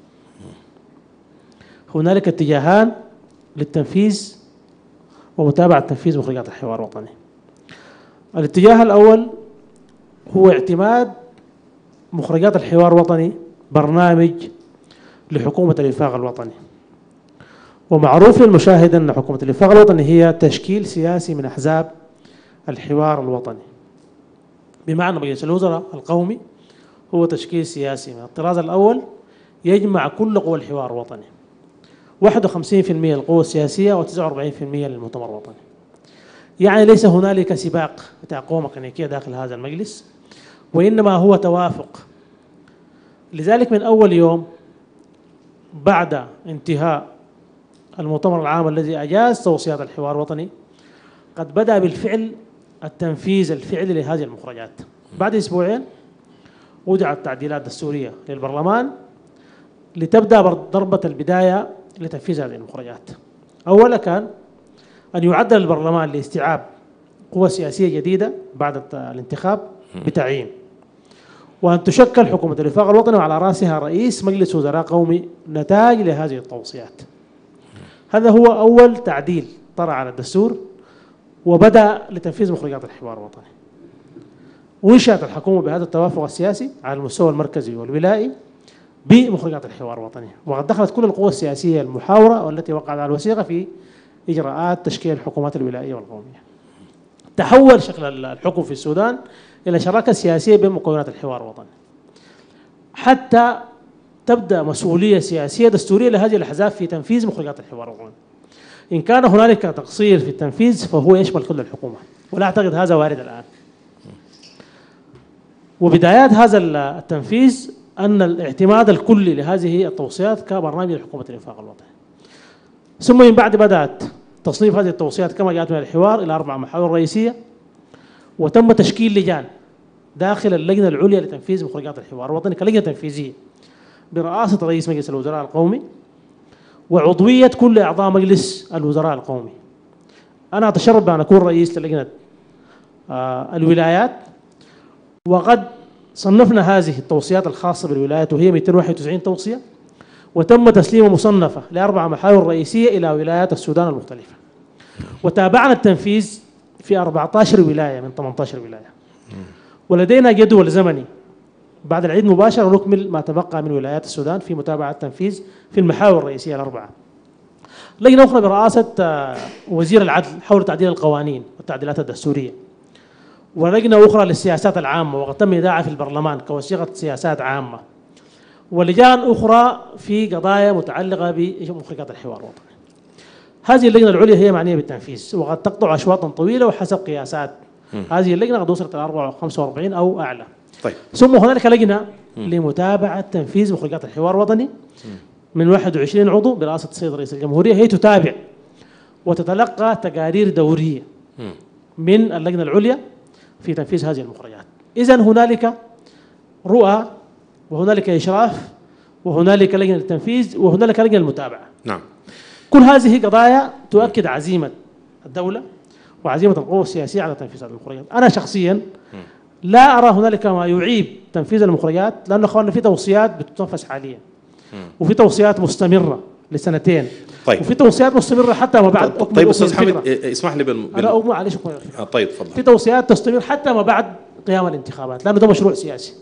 هنالك اتجاهان للتنفيذ ومتابعة تنفيذ مخرجات الحوار الوطني. الاتجاه الأول هو اعتماد مخرجات الحوار الوطني برنامج لحكومة الوفاق الوطني. ومعروف للمشاهد أن حكومة الوفاق الوطني هي تشكيل سياسي من أحزاب الحوار الوطني، بمعنى مجلس الوزراء القومي هو تشكيل سياسي من الطراز الأول يجمع كل قوى الحوار الوطني، 51% للقوى السياسية و49% للمؤتمر الوطني. يعني ليس هنالك سباق بتاع قوى ميكانيكية داخل هذا المجلس، وإنما هو توافق. لذلك من أول يوم بعد انتهاء المؤتمر العام الذي أجاز توصيات الحوار الوطني قد بدأ بالفعل التنفيذ الفعلي لهذه المخرجات. بعد أسبوعين وضعت تعديلات دستورية للبرلمان لتبدأ ضربة البداية لتنفيذ هذه المخرجات. أولا كان أن يعدل البرلمان لاستيعاب قوى سياسية جديدة بعد الانتخاب بتعيين، وأن تشكل حكومة الوفاق الوطني وعلى رأسها رئيس مجلس وزراء قومي نتاج لهذه التوصيات. هذا هو أول تعديل طرأ على الدستور وبدأ لتنفيذ مخرجات الحوار الوطني. وانشأت الحكومة بهذا التوافق السياسي على المستوى المركزي والولائي بمخرجات الحوار الوطني، وقد دخلت كل القوى السياسية المحاورة والتي وقعت على الوثيقة في إجراءات تشكيل الحكومات الولائية والقومية. تحول شكل الحكم في السودان إلى شراكة سياسية بين مكونات الحوار الوطني، حتى تبدأ مسؤولية سياسية دستورية لهذه الأحزاب في تنفيذ مخرجات الحوار الوطني. إن كان هنالك تقصير في التنفيذ فهو يشمل كل الحكومة، ولا أعتقد هذا وارد الآن. وبدايات هذا التنفيذ أن الاعتماد الكلي لهذه التوصيات كبرنامج لحكومة الوفاق الوطني. ثم من بعد بدأت تصنيف هذه التوصيات كما جاءت من الحوار إلى 4 محاور رئيسية، وتم تشكيل لجان داخل اللجنة العليا لتنفيذ مخرجات الحوار الوطني كلجنة تنفيذية برئاسة رئيس مجلس الوزراء القومي وعضوية كل أعضاء مجلس الوزراء القومي. أنا أتشرف بأن أكون رئيس للجنة الولايات، وقد صنفنا هذه التوصيات الخاصة بالولايات وهي 291 توصية، وتم تسليم مصنفة ل4 محاور رئيسية إلى ولايات السودان المختلفة، وتابعنا التنفيذ في 14 ولاية من 18 ولاية، ولدينا جدول زمني بعد العيد مباشرة ونكمل ما تبقى من ولايات السودان في متابعة التنفيذ في المحاور الرئيسية ال4. لجنة أخرى برئاسة وزير العدل حول تعديل القوانين والتعديلات الدستورية، ولجنة أخرى للسياسات العامة وقد تم إيداعها في البرلمان كوثيقة سياسات عامة، ولجان أخرى في قضايا متعلقة بمخرجات الحوار الوطني. هذه اللجنة العليا هي معنية بالتنفيذ وقد تقطع أشواطا طويلة وحسب قياسات هذه اللجنة قد وصلت إلى 45 أو أعلى. طيب. ثم هنالك لجنة لمتابعة تنفيذ مخرجات الحوار الوطني من 21 عضو برئاسة السيد رئيس الجمهورية، هي تتابع وتتلقى تقارير دورية من اللجنة العليا في تنفيذ هذه المخرجات. إذن هنالك رؤى وهنالك إشراف وهنالك لجنة التنفيذ وهنالك لجنة المتابعة. نعم. كل هذه قضايا تؤكد عزيمة الدولة وعزيمة القوى السياسية على تنفيذ هذه المخرجات. أنا شخصيا لا أرى هنالك ما يعيب تنفيذ المخرجات، لأنه أخواننا في توصيات بتتنفذ حاليا وفي توصيات مستمرة لسنتين. طيب. وفي توصيات مستمرة حتى ما بعد. طيب أستاذ حمد اسمح لي أنا معلش. طيب تفضل. في توصيات تستمر حتى ما بعد قيام الانتخابات لأنه ده مشروع سياسي.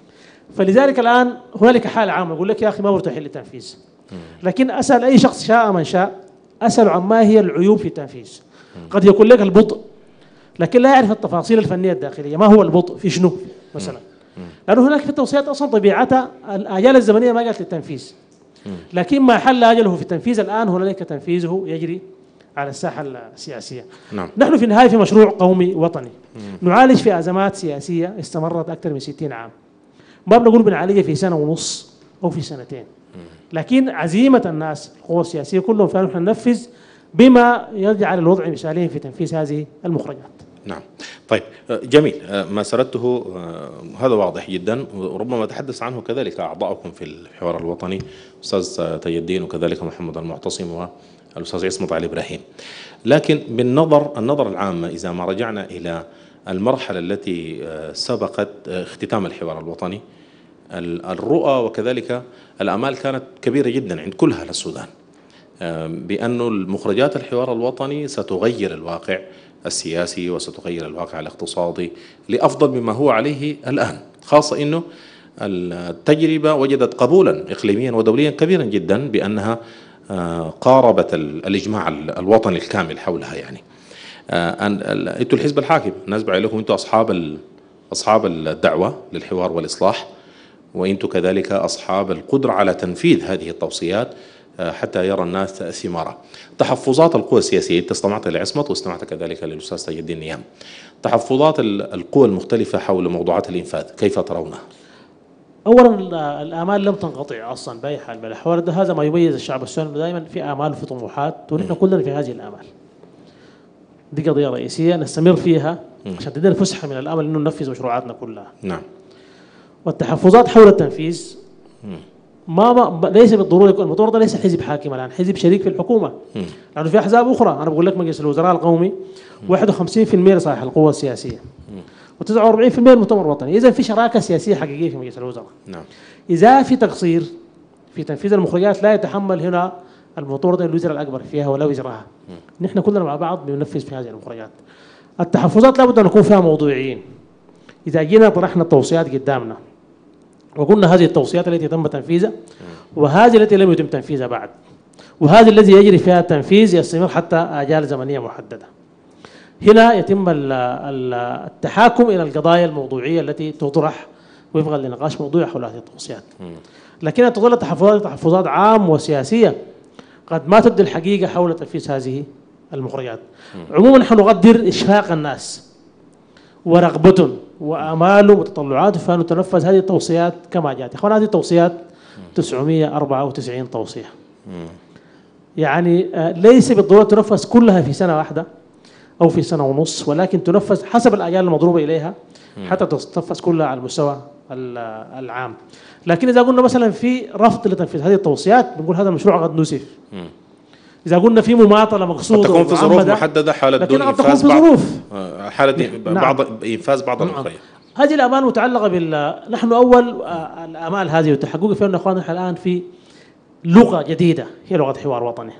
فلذلك الآن هنالك حالة عامة يقول لك يا أخي ما مرتاحين للتنفيذ، لكن أسأل أي شخص شاء من شاء، أسأل عن ما هي العيوب في التنفيذ. قد يكون لك البطء لكن لا يعرف التفاصيل الفنية الداخلية، ما هو البطء في شنو مثلا، لأنه هناك في التوصيات أصلا طبيعتها الآجال الزمنية ما قالت للتنفيذ، لكن ما حل أجله في التنفيذ الآن هنالك تنفيذه يجري على الساحة السياسية. نعم. نحن في النهاية في مشروع قومي وطني نعالج في أزمات سياسية استمرت أكثر من 60 عام، ما بنقول بنعالجها في سنة ونص أو في سنتين، لكن عزيمة الناس القوى السياسية كلهم فنحن ننفذ بما يجعل الوضع مثاليا في تنفيذ هذه المخرجات. نعم. طيب جميل، ما سردته هذا واضح جدا، وربما تحدث عنه كذلك أعضاؤكم في الحوار الوطني أستاذ تاج الدين وكذلك محمد المعتصم والأستاذ عصمت علي إبراهيم. لكن النظر العامة إذا ما رجعنا إلى المرحلة التي سبقت اختتام الحوار الوطني، الرؤى وكذلك الآمال كانت كبيرة جدا عند كل أهل السودان بأن المخرجات الحوار الوطني ستغير الواقع السياسي وستغير الواقع الاقتصادي لأفضل مما هو عليه الآن، خاصة أنه التجربة وجدت قبولا إقليميا ودوليا كبيرا جدا بأنها قاربت الإجماع الوطني الكامل حولها. يعني أنتوا الحزب الحاكم نسبع لكم، أنتوا أصحاب الدعوة للحوار والإصلاح، وأنتوا كذلك أصحاب القدرة على تنفيذ هذه التوصيات حتى يرى الناس ثمارها. تحفظات القوى السياسية، أنت استمعت لعصمت واستمعت كذلك للأستاذ تاج الدين نيام، تحفظات القوى المختلفة حول موضوعات الإنفاذ كيف ترونها؟ أولا الآمال لم تنقطع أصلا بأي حال من الأحوال، هذا ما يميز الشعب السوداني دائما في آمال وفي طموحات، ونحن كلنا في هذه الآمال. دي قضية رئيسية نستمر فيها عشان تدينا فسحة من الأمل إنه ننفذ مشروعاتنا كلها. نعم. والتحفظات حول التنفيذ ليس بالضرورة يكون المطور ليس حزب حاكم الآن، حزب شريك في الحكومة، لأنه في أحزاب أخرى. أنا بقول لك مجلس الوزراء القومي 51% لصالح القوى السياسية و49% المؤتمر الوطني، إذا في شراكة سياسية حقيقية في مجلس الوزراء. نعم. إذا في تقصير في تنفيذ المخرجات لا يتحمل هنا المؤتمر الوزراء الأكبر فيها ولا وزراها، نحن كلنا مع بعض بننفذ في هذه المخرجات. التحفظات لابد أن نكون فيها موضوعيين. إذا جينا طرحنا التوصيات قدامنا وقلنا هذه التوصيات التي تم تنفيذها وهذه التي لم يتم تنفيذها بعد، وهذه التي يجري فيها التنفيذ يستمر حتى آجال زمنية محددة، هنا يتم التحاكم إلى القضايا الموضوعية التي تطرح وفقا لنقاش موضوعي حول هذه التوصيات. لكن تظل التحفظات تحفظات عام وسياسية قد ما تبدو الحقيقة حول تنفيذ هذه المخرجات. عموما نحن نقدر إشفاق الناس ورغبتهم وآمالهم وتطلعاتهم فأن تنفذ هذه التوصيات كما جاءت. إخوان هذه التوصيات 994 توصية، يعني ليس بالضرورة تنفذ كلها في سنة واحدة، أو في سنة ونص، ولكن تنفذ حسب الآجال المضروبة إليها حتى تنفذ كلها على المستوى العام. لكن إذا قلنا مثلا في رفض لتنفيذ هذه التوصيات بنقول هذا المشروع قد نسف. إذا قلنا في مماطلة مقصودة قد تكون في ظروف محددة حالة دون إنفاذ حالة بعض إنفاذ بعض المخرجات. هذه الآمال متعلقة نحن أول الآمال هذه والتحقق فيها أن إخواننا الآن في لغة جديدة هي لغة حوار وطني،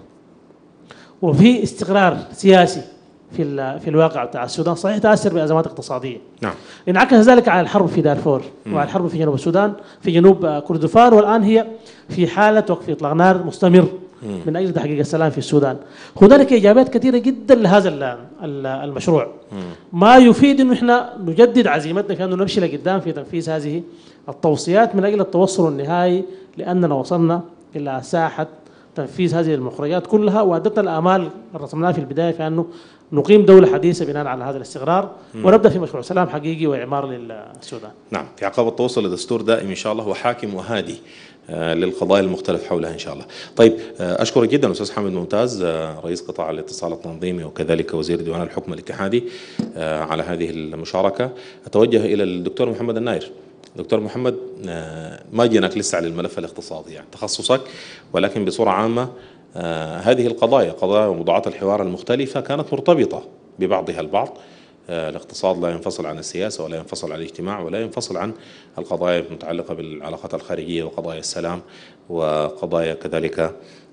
وفي استقرار سياسي في الواقع بتاع السودان. صحيح تأثر بأزمات اقتصادية، نعم، انعكس ذلك على الحرب في دارفور وعلى الحرب في جنوب السودان في جنوب كردفان، والآن هي في حالة وقف إطلاق نار مستمر من أجل تحقيق السلام في السودان. هنالك إيجابيات كثيرة جدا لهذا المشروع، ما يفيد أنه إحنا نجدد عزيمتنا في أنه نمشي لقدام في تنفيذ هذه التوصيات من أجل التوصل النهائي، لأننا وصلنا إلى ساحة تنفيذ هذه المخرجات كلها، وأدتنا الآمال اللي رسمناها في البداية في أنه نقيم دولة حديثة بناء على هذا الاستقرار ونبدأ في مشروع سلام حقيقي وإعمار للسودان. نعم، في عقاب التوصل لدستور دائم إن شاء الله وحاكم وهادي للقضايا المختلف حولها إن شاء الله. طيب، أشكرك جدا أستاذ حامد ممتاز، رئيس قطاع الاتصال التنظيمي وكذلك وزير ديوان الحكم الاتحادي، على هذه المشاركة. أتوجه إلى الدكتور محمد الناير. دكتور محمد، ما جيناك لسه على الملف الاقتصادي يعني تخصصك، ولكن بصورة عامة هذه القضايا، قضايا وموضوعات الحوار المختلفة كانت مرتبطة ببعضها البعض. الاقتصاد لا ينفصل عن السياسة ولا ينفصل عن الاجتماع ولا ينفصل عن القضايا المتعلقة بالعلاقات الخارجية وقضايا السلام وقضايا كذلك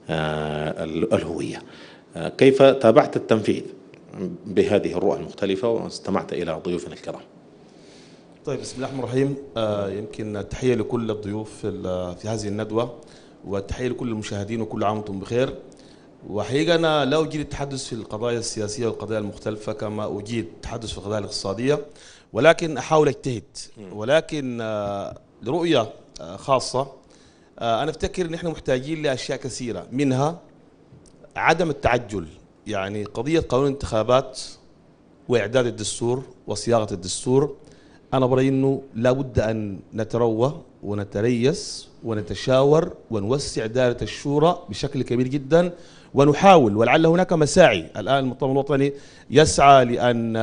الهوية. كيف تابعت التنفيذ بهذه الرؤى المختلفة واستمعت إلى ضيوفنا الكرام؟ طيب، بسم الله الرحمن الرحيم. يمكن التحية لكل الضيوف في هذه الندوة، والتحية لكل المشاهدين، وكل عام وانتم بخير. وحقيقة أنا لا أجيد التحدث في القضايا السياسية والقضايا المختلفة كما أجيد التحدث في القضايا الاقتصادية، ولكن أحاول أجتهد. ولكن لرؤية خاصة، أنا أفتكر أن احنا محتاجين لأشياء كثيرة، منها عدم التعجل. يعني قضية قانون الانتخابات وإعداد الدستور وصياغة الدستور، أنا برأيي أنه لابد أن نتروى ونتريس ونتشاور ونوسع دائرة الشورى بشكل كبير جدا، ونحاول، ولعل هناك مساعي الآن. المؤتمر الوطني يسعى لأن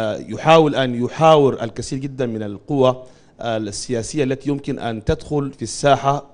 يحاور الكثير جدا من القوى السياسية التي يمكن أن تدخل في الساحة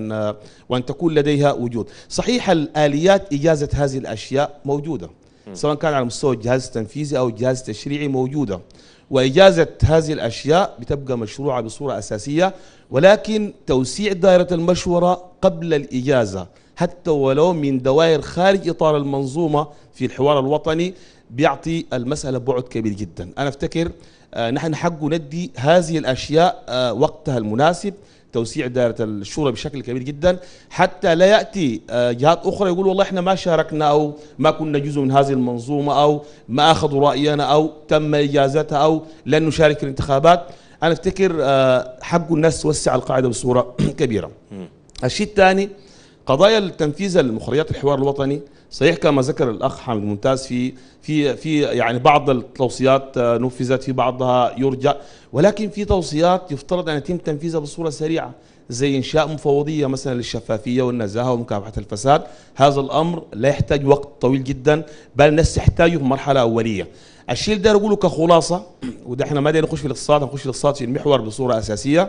وأن تكون لديها وجود. صحيح الآليات إجازة هذه الأشياء موجودة، سواء كان على مستوى الجهاز التنفيذي أو الجهاز التشريعي موجودة، وإجازة هذه الأشياء بتبقى مشروعة بصورة أساسية، ولكن توسيع دائرة المشورة قبل الإجازة حتى ولو من دوائر خارج إطار المنظومة في الحوار الوطني بيعطي المسألة بعد كبير جدا. أنا أفتكر نحن حق ندي هذه الأشياء وقتها المناسب، توسيع دائرة الشورى بشكل كبير جدا، حتى لا يأتي جهات أخرى يقول والله إحنا ما شاركنا أو ما كنا جزء من هذه المنظومة أو ما أخذوا رأينا أو تم إجازتها أو لن نشارك في الانتخابات. أنا أفتكر حق الناس توسع القاعدة بصورة كبيرة. الشيء الثاني، قضايا التنفيذ المخرجات الحوار الوطني، صحيح كما ذكر الأخ حامد ممتاز في يعني بعض التوصيات نفذت، في بعضها يرجى، ولكن في توصيات يفترض أن يتم تنفيذها بصورة سريعة، زي إنشاء مفوضية مثلا للشفافية والنزاهة ومكافحة الفساد. هذا الأمر لا يحتاج وقت طويل جدا، بل الناس تحتاجه في مرحلة أولية. الشيء اللي داير أقوله كخلاصة، وده احنا ما داير نخش في الاقتصاد، نخش في الاقتصاد في المحور بصورة أساسية.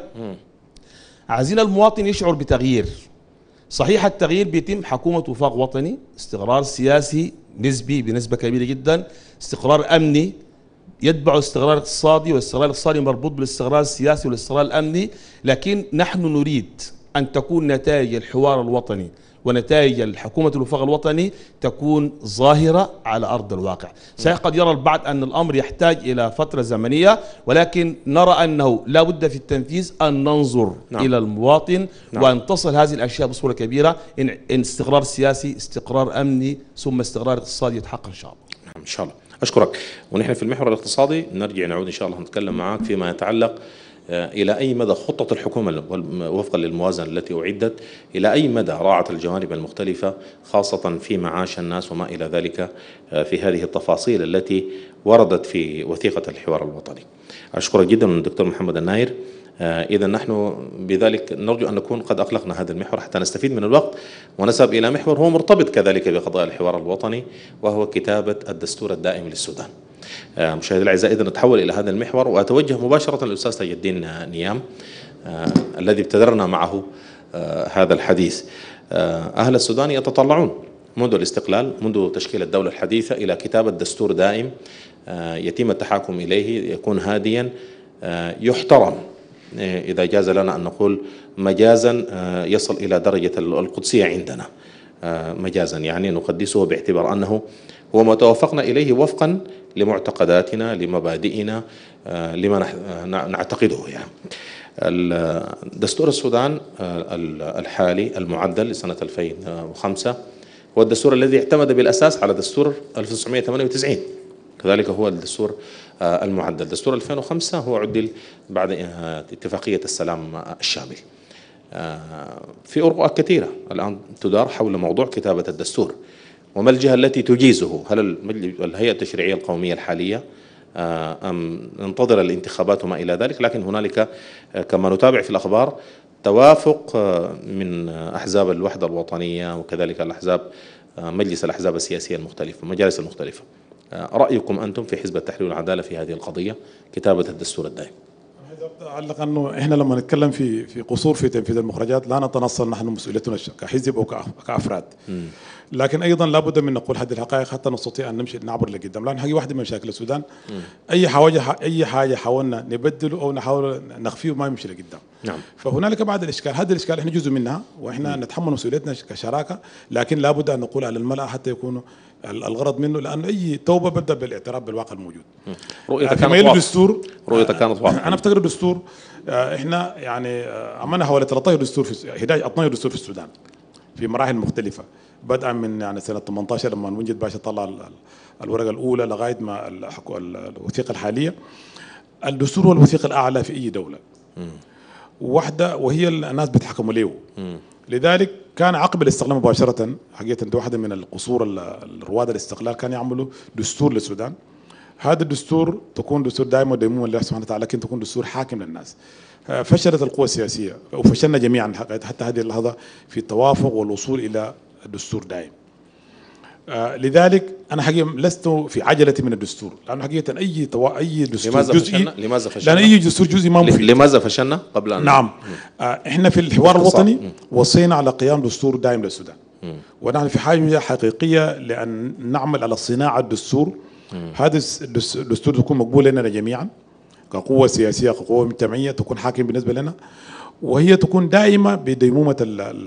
عايزين المواطن يشعر بتغيير. صحيح التغيير بيتم حكومة وفاق وطني، استقرار سياسي نسبي بنسبة كبيرة جدا، استقرار أمني يتبع استقرار اقتصادي، والاستقرار الاقتصادي مربوط بالاستقرار السياسي والاستقرار الأمني. لكن نحن نريد أن تكون نتائج الحوار الوطني ونتائج الحكومة الوفاق الوطني تكون ظاهرة على أرض الواقع. صحيح قد يرى البعض أن الأمر يحتاج إلى فترة زمنية، ولكن نرى أنه لا بد في التنفيذ أن ننظر إلى المواطن وأن تصل هذه الأشياء بصورة كبيرة، إن استقرار سياسي، استقرار أمني، ثم استقرار اقتصادي يتحقق إن شاء الله. نعم إن شاء الله. أشكرك. ونحن في المحور الاقتصادي نعود إن شاء الله نتكلم معك فيما يتعلق إلى أي مدى خطة الحكومة وفقا للموازنة التي أعدت، إلى أي مدى راعت الجوانب المختلفة خاصة في معاش الناس وما إلى ذلك في هذه التفاصيل التي وردت في وثيقة الحوار الوطني. أشكرك جدا من الدكتور محمد الناير. إذا نحن بذلك نرجو أن نكون قد أغلقنا هذا المحور حتى نستفيد من الوقت ونذهب إلى محور هو مرتبط كذلك بقضايا الحوار الوطني، وهو كتابة الدستور الدائم للسودان. مشاهدي الأعزاء، إذا نتحول إلى هذا المحور وأتوجه مباشرة للأستاذ تاج الدين نيام الذي ابتدرنا معه هذا الحديث. أهل السودان يتطلعون منذ الاستقلال، منذ تشكيل الدولة الحديثة، إلى كتابة دستور دائم يتم التحاكم إليه، يكون هاديا يحترم، إذا جاز لنا أن نقول مجازا يصل إلى درجة القدسية عندنا مجازا، يعني نقدسه باعتبار أنه هو ما توافقنا إليه وفقا لمعتقداتنا، لمبادئنا، لما نعتقده. يعني دستور السودان الحالي المعدل لسنة 2005 هو الدستور الذي اعتمد بالأساس على دستور 1998، كذلك هو الدستور المعدل. دستور 2005 هو عدل بعد اتفاقية السلام الشامل. في أرقاء كثيرة الآن تدار حول موضوع كتابة الدستور، وما الجهة التي تجيزه؟ هل الهيئة التشريعية القومية الحالية أم ننتظر الانتخابات وما إلى ذلك؟ لكن هنالك كما نتابع في الأخبار توافق من أحزاب الوحدة الوطنية وكذلك الأحزاب، مجلس الأحزاب السياسية المختلفة، مجالس المختلفة. رأيكم أنتم في حزب التحرير والعدالة في هذه القضية، كتابة الدستور الدائم؟ أعلق أنه إحنا لما نتكلم في قصور في تنفيذ المخرجات لا نتنصل نحن مسؤوليتنا كحزب أو كأفراد، لكن أيضا لابد من نقول هذه الحقائق حتى نستطيع أن نمشي نعبر لقدام، لأن هي واحدة من مشاكل السودان. أي حاجة حاولنا نبدله أو نحاول نخفيه ما يمشي لقدام. نعم. فهنالك بعض الإشكال، هذا الإشكال إحنا جزء منها وإحنا نتحمل مسؤوليتنا كشراكة، لكن لابد أن نقول على الملأ حتى يكونوا الغرض منه، لأن أي توبة بدأ بالاعتراف بالواقع الموجود. رؤيتك كانت واضحة. الدستور رؤيتك كانت واضحة. أنا أفتكر الدستور إحنا يعني عملنا حوالي 13 دستور في 12 دستور في السودان في مراحل مختلفة، بدءا من يعني سنة 18 لما منجد باشا طلع الورقة الأولى لغاية ما الوثيقة الحالية. الدستور هو الوثيقة الأعلى في أي دولة واحدة، وهي الناس بيتحكموا له. لذلك كان عقب الاستقلال مباشرة حقيقة واحدة من القصور الرواد الاستقلال كان يعملوا دستور للسودان. هذا الدستور تكون دستور دائما وديموما لله سبحانه وتعالى، لكن تكون دستور حاكم للناس. فشلت القوى السياسية وفشلنا جميعا حتى هذه اللحظة في التوافق والوصول إلى الدستور دائم. لذلك أنا حقيقة لست في عجلة من الدستور، لأنه حقيقة أي دستور جزئي، لماذا فشلنا؟ لأن أي دستور جزئي ما مفيد. لماذا فشلنا قبل أن نعم. إحنا في الحوار الوطني وصينا على قيام دستور دائم للسودان، ونحن في حاجة حقيقية لأن نعمل على صناعة دستور. هذا الدستور تكون مقبول لنا جميعا كقوة سياسية كقوة مجتمعية، تكون حاكم بالنسبة لنا، وهي تكون دائمة بديمومة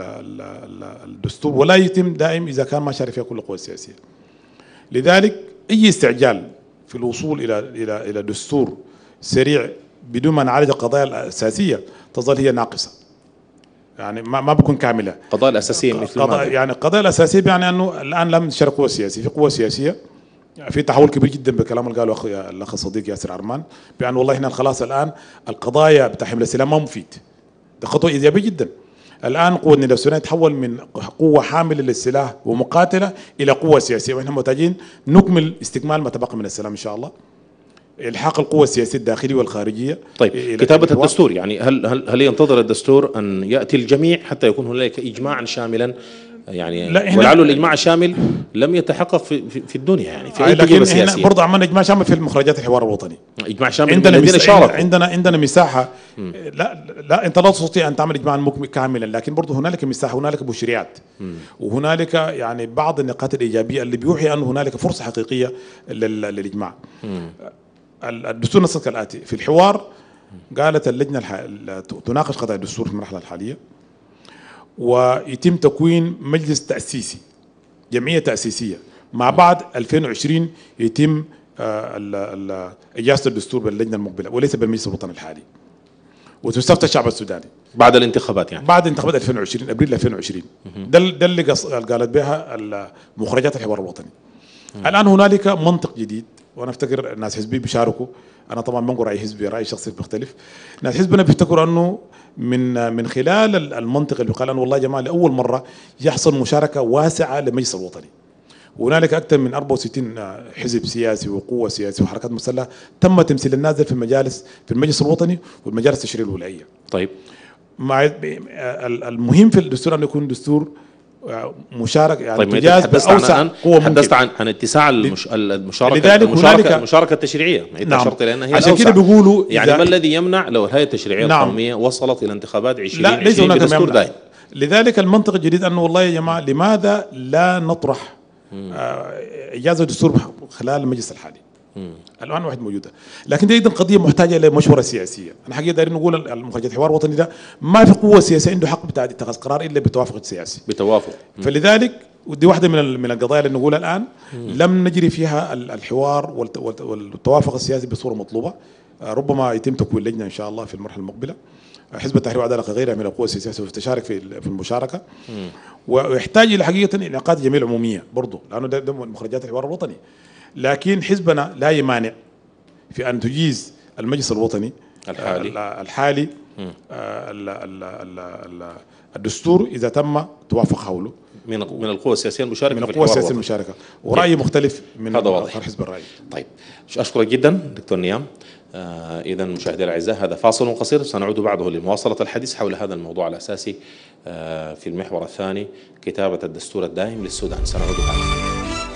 الدستور، ولا يتم دائم إذا كان ما شارك فيها كل القوى السياسية. لذلك أي استعجال في الوصول إلى دستور سريع بدون ما نعالج القضايا الأساسية تظل هي ناقصة، يعني ما بكون كاملة. القضايا الأساسية مثل يعني القضايا الأساسية يعني أنه الآن لم تشارك قوة سياسية، في قوة سياسية في تحول كبير جدا بكلام اللي قاله الأخ الصديق ياسر عرمان، بأن والله هنا خلاص الآن القضايا بتاع حمل السلاح ما مفيد. ده خطوة إيجابية جدا. الآن قوة النيل السوداني تحول من قوة حاملة للسلاح ومقاتلة إلى قوة سياسية، ونحن محتاجين نكمل استكمال ما تبقى من السلام إن شاء الله، إلحاق القوة السياسية الداخلية والخارجية. طيب كتابة الدستور، يعني هل ينتظر الدستور أن يأتي الجميع حتى يكون هناك إجماعا شاملا؟ يعني ولعله الإجماع الشامل لم يتحقق في الدنيا، يعني في أي تجربة سياسية. لكن برضه عملنا إجماع شامل في المخرجات الحوار الوطني. إجماع شامل من الذين شاركوا. عندنا مساحة. لا أنت لا تستطيع أن تعمل إجماع كاملا، لكن برضه هنالك مساحة، هنالك مشريات، وهنالك يعني بعض النقاط الإيجابية اللي بيوحي أن هنالك فرصة حقيقية للإجماع. الدستور نص كالآتي: في الحوار قالت اللجنة تناقش قضايا الدستور في المرحلة الحالية، ويتم تكوين مجلس تأسيسي، جمعية تأسيسية، مع بعد 2020 يتم إجازة الدستور باللجنة المقبلة وليس بالمجلس الوطني الحالي، وتستفتى الشعب السوداني بعد الانتخابات، يعني بعد انتخابات 2020 ابريل 2020. ده اللي قالت بها مخرجات الحوار الوطني. الآن هنالك منطق جديد، وانا افتكر الناس حزبي بيشاركوا، انا طبعا بنقول راي حزبي، راي شخصي مختلف. ناس حزبنا بيفتكروا انه من خلال المنطق اللي قال انه والله يا جماعه لاول مره يحصل مشاركه واسعه للمجلس الوطني، وهنالك اكثر من 64 حزب سياسي وقوه سياسيه وحركات مسلحه تم تمثيل الناس في المجلس الوطني والمجالس التشريعيه الولايه. طيب المهم في الدستور ان يكون دستور مشاركه يعني طيب تجاز باوسع قوه تحدثت عن اتساع المشاركه التشريعيه، انت اشرت لانها هي عشان كده بيقولوا يعني ما الذي يمنع لو الهيئه التشريعيه القوميه وصلت الى انتخابات 2020 بدستور دائم؟ لذلك المنطق الجديد انه والله يا جماعه لماذا لا نطرح اجازه الدستور خلال المجلس الحالي؟ الان واحد موجوده، لكن دي ايضا قضيه محتاجه لمشوره سياسيه. انا حقيقه دايرين نقول المخرجات الحوار الوطني ده ما في قوه سياسيه عنده حق بتاع اتخاذ قرار الا بتوافق سياسي. بتوافق. فلذلك ودي واحده من القضايا اللي نقولها الان لم نجري فيها الحوار والتوافق السياسي بصوره مطلوبه. ربما يتم تكوين لجنه ان شاء الله في المرحله المقبله. حزب التحرير والعداله كغيرها من القوى السياسيه سوف تشارك في المشاركه، ويحتاج الى حقيقه انعقاد الجمعيه العموميه برضه، لانه ده مخرجات الحوار الوطني. لكن حزبنا لا يمانع في ان تجيز المجلس الوطني الحالي الدستور اذا تم توافق حوله من القوى السياسيه المشاركه من القوى السياسيه المشاركه، وراي مختلف من هذا واضح. حزب الراي. طيب اشكرك جدا دكتور نيام. اذا مشاهدينا الاعزاء هذا فاصل قصير سنعود بعده لمواصله الحديث حول هذا الموضوع الاساسي في المحور الثاني، كتابه الدستور الدائم للسودان. سنعود بعده.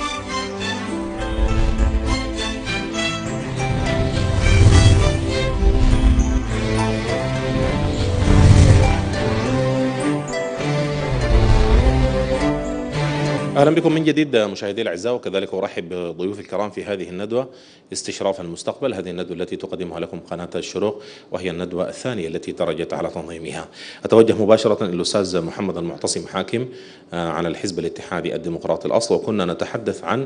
اهلا بكم من جديد مشاهدي الاعزاء، وكذلك ارحب بضيوف الكرام في هذه الندوه استشراف المستقبل، هذه الندوه التي تقدمها لكم قناه الشروق، وهي الندوه الثانيه التي درجت على تنظيمها. اتوجه مباشره الى الاستاذ محمد المعتصم حاكم عن الحزب الاتحادي الديمقراطي الاصل، وكنا نتحدث عن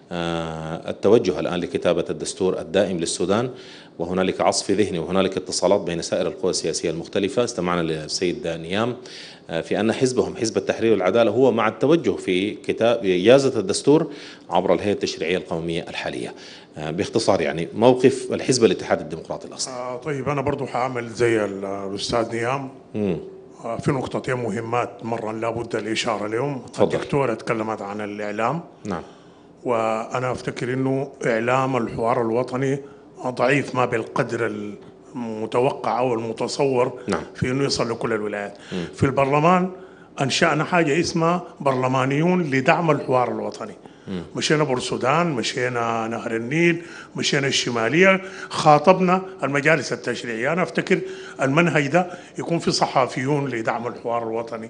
التوجه الان لكتابه الدستور الدائم للسودان، وهنالك عصف ذهني وهنالك اتصالات بين سائر القوى السياسيه المختلفه. استمعنا للسيد نيام في أن حزبهم حزب التحرير والعدالة هو مع التوجه في كتاب إجازة الدستور عبر الهيئة التشريعية القومية الحالية. باختصار يعني موقف الحزب الاتحاد الديمقراطي الأصلي. طيب أنا برضو حاعمل زي الأستاذ نيام في نقطتين مهمات مرة لابد الإشارة لهم. الدكتورة تكلمت عن الإعلام. نعم. وأنا أفتكر أنه إعلام الحوار الوطني ضعيف ما بالقدر المتوقع أو المتصور. نعم. في أنه يصل لكل الولايات. في البرلمان أنشأنا حاجة اسمها برلمانيون لدعم الحوار الوطني. مشينا بورسودان، مشينا نهر النيل، مشينا الشمالية، خاطبنا المجالس التشريعية. أنا أفتكر المنهج ده يكون في صحافيون لدعم الحوار الوطني،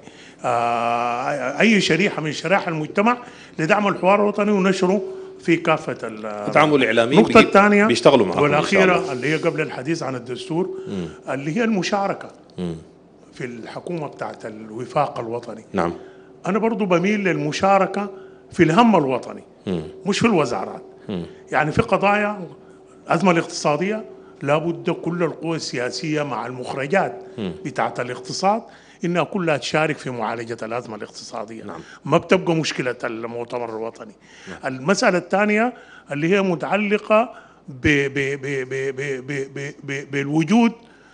أي شريحة من شرائح المجتمع لدعم الحوار الوطني ونشره في كافة التعامل الإعلامي. النقطة الثانية بيشتغلوا معكم والأخيرة اللي هي قبل الحديث عن الدستور اللي هي المشاركة في الحكومة بتاعت الوفاق الوطني. نعم. أنا برضو بميل للمشاركة في الهم الوطني مش في الوزارات. يعني في قضايا الأزمة الاقتصادية لابد كل القوى السياسية مع المخرجات بتاعت الاقتصاد إنها كلها تشارك في معالجة الأزمة الاقتصادية. نعم. ما بتبقى مشكلة المؤتمر الوطني. نعم. المسألة الثانية اللي هي متعلقة بالوجود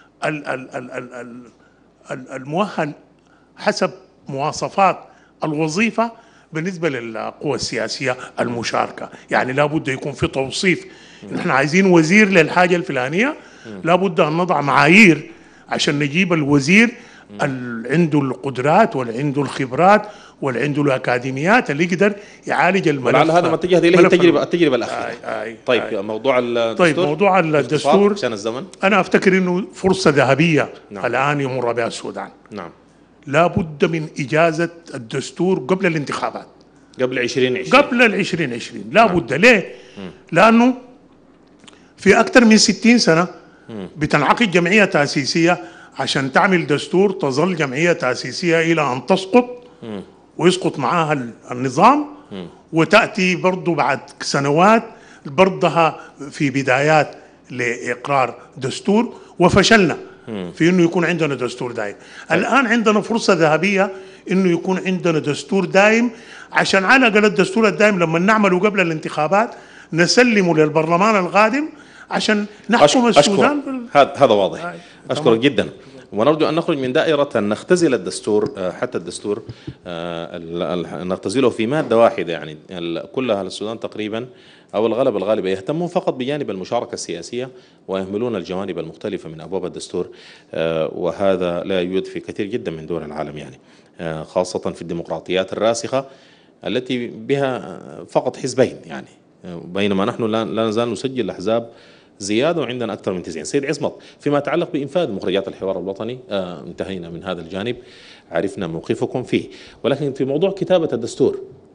المؤهل حسب مواصفات الوظيفة بالنسبة للقوى السياسية المشاركة. يعني لابد يكون في توصيف، نحن عايزين وزير للحاجة الفلانية، لابد أن نضع معايير عشان نجيب الوزير اللي عنده القدرات واللي عنده الخبرات واللي عنده الأكاديميات اللي يقدر يعالج الملف. ولعل هذا ما اتجه إليه التجربة الأخيرة. طيب موضوع الدستور. طيب موضوع الدستور عشان الزمن. أنا أفتكر إنه فرصة ذهبية. نعم. الآن يمر بها السودان. نعم. لا بد من إجازة الدستور قبل الانتخابات. قبل 2020. قبل 2020 لا بد. ليه؟ لأنه في أكثر من 60 سنة بتنعقد جمعية تأسيسية عشان تعمل دستور، تظل جمعية تأسيسية إلى أن تسقط ويسقط معها النظام، وتأتي برضو بعد سنوات برضها في بدايات لإقرار دستور، وفشلنا في انه يكون عندنا دستور دائم. الان عندنا فرصه ذهبيه انه يكون عندنا دستور دائم، عشان على الاقل الدستور الدائم لما نعمله قبل الانتخابات نسلمه للبرلمان القادم عشان نحكم السودان. هذا واضح. أشكرك جدا. ونرجو أن نخرج من دائرة أن نختزل الدستور، حتى الدستور نختزله في مادة واحدة. يعني كل أهل السودان تقريبا أو الغالبة يهتمون فقط بجانب المشاركة السياسية ويهملون الجوانب المختلفة من أبواب الدستور، وهذا لا يوجد في كثير جدا من دول العالم، يعني خاصة في الديمقراطيات الراسخة التي بها فقط حزبين، يعني بينما نحن لا نزال نسجل الأحزاب زيادة وعندنا أكثر من 90. سيد عصمت، فيما يتعلق بإنفاذ مخرجات الحوار الوطني انتهينا من هذا الجانب، عرفنا موقفكم فيه، ولكن في موضوع كتابة الدستور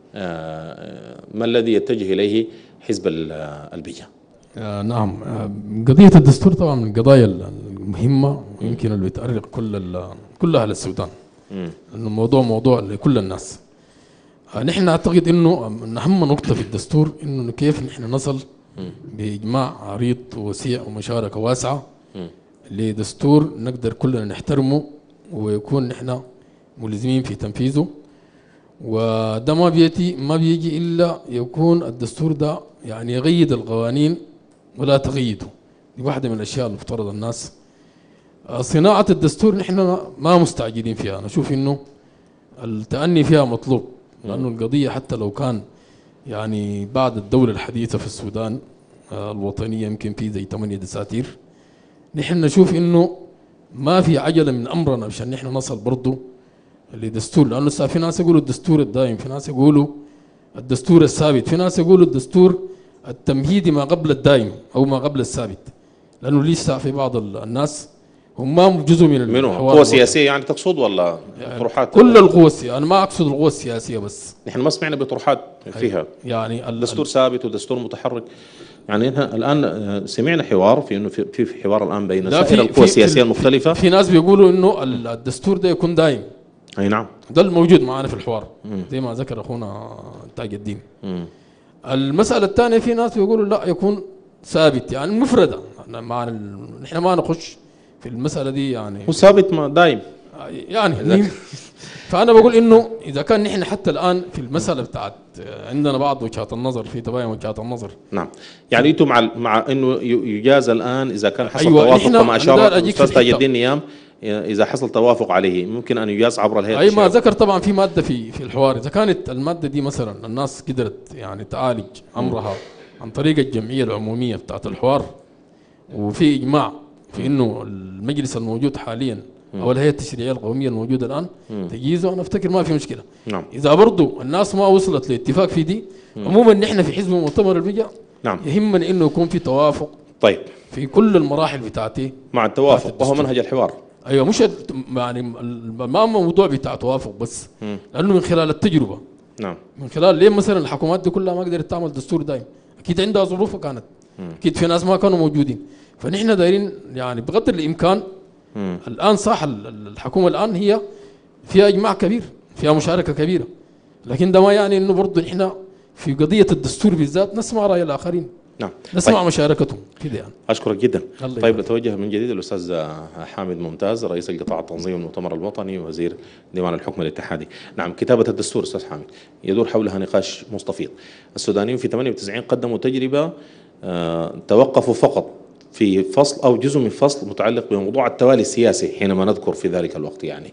ما الذي يتجه إليه حزب البيئة؟ نعم، قضية الدستور طبعا من القضايا المهمة ويمكن اللي بتأرق كل أهل السودان، إنه موضوع لكل الناس. نحن نعتقد إنه من أهم نقطة في الدستور إنه كيف نحن نصل بإجماع عريض ووسيع ومشاركة واسعة لدستور نقدر كلنا نحترمه ويكون نحن ملزمين في تنفيذه. وده ما بيجي إلا يكون الدستور ده يعني يغيد القوانين ولا تغيده. دي واحدة من الأشياء اللي افترض الناس. صناعة الدستور نحن ما مستعجلين فيها، أنا أشوف إنه التأني فيها مطلوب، لأنه القضية حتى لو كان يعني بعد الدولة الحديثة في السودان الوطنية يمكن في زي 8 دساتير، نحن نشوف إنه ما في عجلة من أمرنا عشان نحن نصل برضو لدستور، لأنه في ناس يقولوا الدستور الدائم، في ناس يقولوا الدستور الثابت، في ناس يقولوا الدستور التمهيدي ما قبل الدائم أو ما قبل الثابت، لأنه لسه في بعض الناس هم جزء من الحوار. قوة سياسية يعني تقصد ولا طروحات؟ كل القوى السياسية، أنا ما أقصد القوى السياسية بس. نحن ما سمعنا بطروحات فيها يعني الدستور ثابت ودستور متحرك، يعني الآن سمعنا حوار في إنه في حوار الآن بين سائر القوى السياسية المختلفة. في ناس بيقولوا إنه الدستور ده يكون دائم. أي نعم، ده الموجود معنا في الحوار زي ما ذكر أخونا تاج الدين. المسألة الثانية في ناس بيقولوا لا يكون ثابت، يعني مفردة. نحن ما نخش في المسألة دي، يعني هو ثابت ما دايم يعني فأنا بقول إنه إذا كان نحن حتى الآن في المسألة بتاعت عندنا بعض وجهات النظر، في تباين وجهات النظر. نعم، يعني أنتم مع إنه يجاز الآن إذا كان حصل توافق كما أشار الأستاذ تاج الدين نيام، إذا حصل توافق عليه ممكن أن يجاز عبر الهيئة. أي ما ذكر طبعا في مادة في الحوار، إذا كانت المادة دي مثلا الناس قدرت يعني تعالج أمرها عن طريق الجمعية العمومية بتاعت الحوار، وفي إجماع في إنه المجلس الموجود حاليا أو الهيئة التشريعية القومية الموجودة الآن تجيزه، أنا أفتكر ما في مشكلة. نعم. إذا برضو الناس ما وصلت لاتفاق في دي، عموما نحن في حزب مؤتمر البيئة نعم يهمنا إنه يكون في توافق. طيب، في كل المراحل بتاعتي مع التوافق، وهو منهج الحوار. ايوه، مش يعني ما موضوع بتاع توافق بس، لانه من خلال التجربه. نعم. من خلال ليه مثلا الحكومات دي كلها ما قدرت تعمل دستور دايم؟ اكيد عندها ظروفها كانت، اكيد في ناس ما كانوا موجودين، فنحن دايرين يعني بقدر الامكان. الان صح الحكومه الان هي فيها اجماع كبير، فيها مشاركه كبيره، لكن ده ما يعني انه برضه نحن في قضيه الدستور بالذات نسمع راي الاخرين. نعم، نسمع طيب. مشاركتهم كده يعني. اشكرك جدا. طيب، نتوجه من جديد للاستاذ حامد ممتاز، رئيس القطاع التنظيمي المؤتمر الوطني وزير ديوان الحكم الاتحادي. نعم، كتابة الدستور استاذ حامد يدور حولها نقاش مستفيض. السودانيين في 98 قدموا تجربة، توقفوا فقط في فصل او جزء من فصل متعلق بموضوع التوالي السياسي حينما نذكر في ذلك الوقت، يعني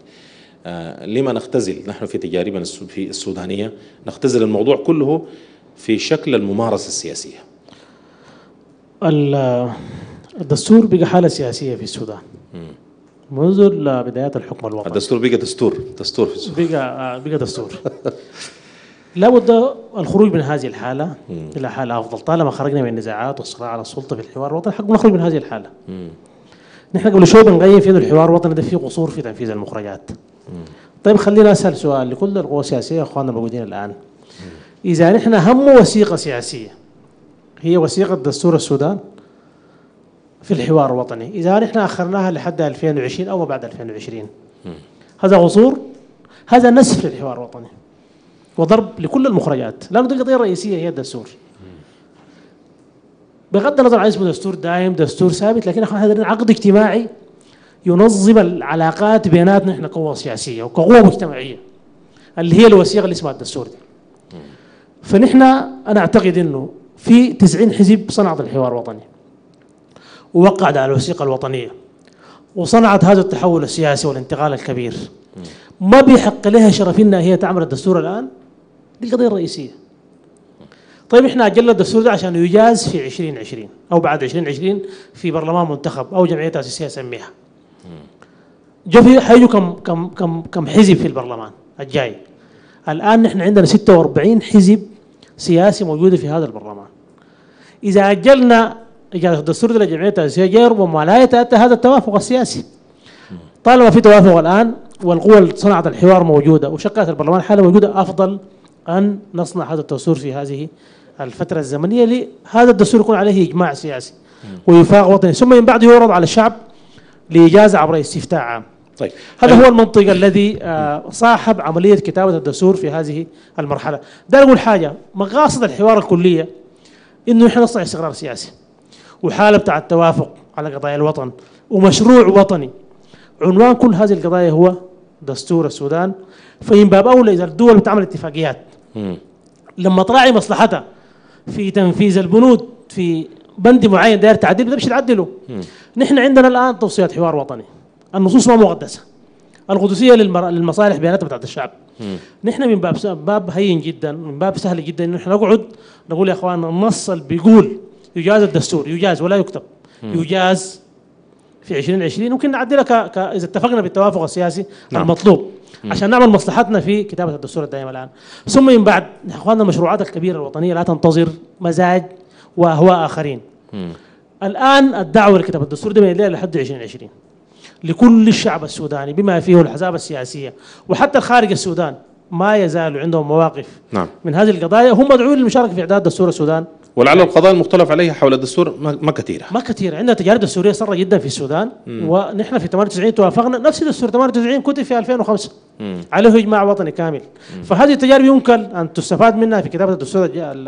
لما نختزل نحن في تجاربنا في السودانية نختزل الموضوع كله في شكل الممارسة السياسية. الدستور بقى حالة سياسية في السودان منذ بدايات الحكم الوطني. الدستور بقى دستور في السودان، بقى دستور. لابد الخروج من هذه الحالة إلى حالة أفضل. طالما خرجنا من النزاعات والصراع على السلطة في الحوار الوطني، حق نخرج من هذه الحالة. نحن قبل شوي بنقيم في الحوار الوطني ده فيه قصور في تنفيذ المخرجات. طيب خلينا أسأل سؤال لكل القوى السياسية أخواننا الموجودين الآن. إذا نحن هم وثيقة سياسية هي وثيقة دستور السودان في الحوار الوطني، إذا نحن أخرناها لحد 2020 أو ما بعد 2020، هذا قصور، هذا نسف للحوار الوطني وضرب لكل المخرجات، لأنه دي القضية الرئيسية هي الدستور. بغض النظر عن اسمه دستور دائم دستور ثابت، لكن هذا عقد اجتماعي ينظم العلاقات بيناتنا احنا كقوى سياسية وكقوى مجتمعية، اللي هي الوثيقة اللي اسمها الدستور دي. فنحن أنا أعتقد إنه في 90 حزب صنعت الحوار الوطني ووقعت على الوثيقة الوطنية. وصنعت هذا التحول السياسي والانتقال الكبير، ما بيحق لها شرف انها هي تعمل الدستور الان؟ دي القضيه الرئيسيه. طيب احنا اجلنا الدستور ده عشان يجاز في 2020 او بعد 2020 في برلمان منتخب او جمعيه تاسيسيه سميها. حيجوا كم حزب في البرلمان الجاي. الان نحن عندنا 46 حزب سياسي موجوده في هذا البرلمان. اذا اجلنا اجازه الدستور ده لجمعيه تاسيسيه ربما لا يتاتى هذا التوافق السياسي. طالما في توافق الان والقوى صنعت الحوار موجوده وشكلت البرلمان حاله موجوده، افضل ان نصنع هذا الدستور في هذه الفتره الزمنيه لهذا الدستور يكون عليه اجماع سياسي ووفاق وطني، ثم من بعد يعرض على الشعب لاجازه عبر استفتاء عام. طيب هذا هو المنطق الذي صاحب عمليه كتابه الدستور في هذه المرحله. ده اقول حاجه، مقاصد الحوار الكليه انه نحن نصنع استقرار سياسي وحاله بتاع التوافق على قضايا الوطن ومشروع وطني. عنوان كل هذه القضايا هو دستور السودان. فمن باب اولى اذا الدول بتعمل اتفاقيات لما تراعي مصلحتها في تنفيذ البنود في بند معين داير تعديل بتمشي تعدله. نحن عندنا الان توصيات حوار وطني، النصوص ما مقدسه، القدسيه للمصالح بياناتها بتاعت الشعب. نحن من باب هين جدا، من باب سهل جدا انه نحن نقعد نقول يا اخواننا النص اللي بيقول يجاز الدستور، يجاز ولا يكتب، يجاز في 2020 ممكن نعدلها اذا اتفقنا بالتوافق السياسي المطلوب عشان نعمل مصلحتنا في كتابه الدستور الدائم الان. ثم من بعد يا اخواننا المشروعات الكبيره الوطنيه لا تنتظر مزاج واهواء اخرين. الان الدعوه لكتابه الدستور ده من الليله لحد 2020 لكل الشعب السوداني بما فيه الأحزاب السياسيه وحتى خارج السودان ما يزال عندهم مواقف من هذه القضايا، هم مدعوين للمشاركه في اعداد دستور السودان. ولعل القضايا المختلف عليها حول الدستور ما كثيره. ما كثيره، عندنا تجارب دستوريه صارت جدا في السودان. ونحن في 98 توافقنا نفس دستور 98 كتب في 2005 عليه اجماع وطني كامل. فهذه التجارب يمكن ان تستفاد منها في كتابه الدستور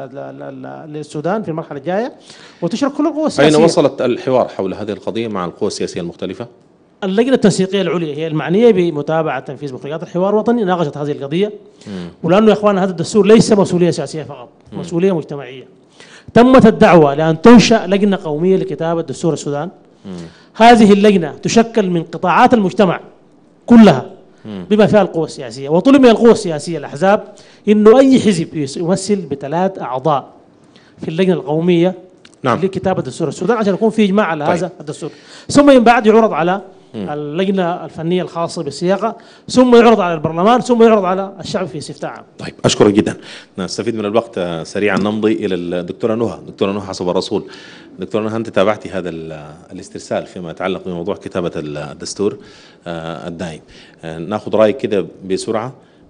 للسودان في المرحله الجايه وتشرك كل القوى السياسيه. اين وصلت الحوار حول هذه القضيه مع القوى السياسيه المختلفه؟ اللجنه التنسيقيه العليا هي المعنيه بمتابعه تنفيذ مخرجات الحوار الوطني ناقشت هذه القضيه. ولانه يا اخواننا هذا الدستور ليس مسؤوليه سياسيه فقط، مسؤوليه مجتمعيه. تمت الدعوه لان تنشا لجنه قوميه لكتابه دستور السودان. هذه اللجنه تشكل من قطاعات المجتمع كلها بما فيها القوى السياسيه، وطلب من القوى السياسيه الاحزاب انه اي حزب يمثل ب3 اعضاء في اللجنه القوميه لكتابه دستور السودان عشان يكون في اجماع على هذا الدستور. ثم من بعد يعرض على اللجنه الفنيه الخاصه بالسياقه، ثم يعرض على البرلمان، ثم يعرض على الشعب في استفتاء عام. طيب اشكرك جدا. نستفيد من الوقت سريعا، نمضي الى الدكتوره نهى. دكتوره نهى حسب الرسول، دكتوره نهى انت تابعتي هذا الاسترسال فيما يتعلق بموضوع كتابه الدستور الدائم. ناخذ رايك كده بسرعه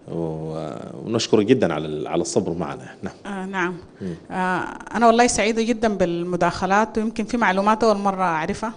ونشكرك جدا على الصبر معنا. نعم. نعم. انا والله سعيده جدا بالمداخلات، ويمكن في معلومات اول مره اعرفها.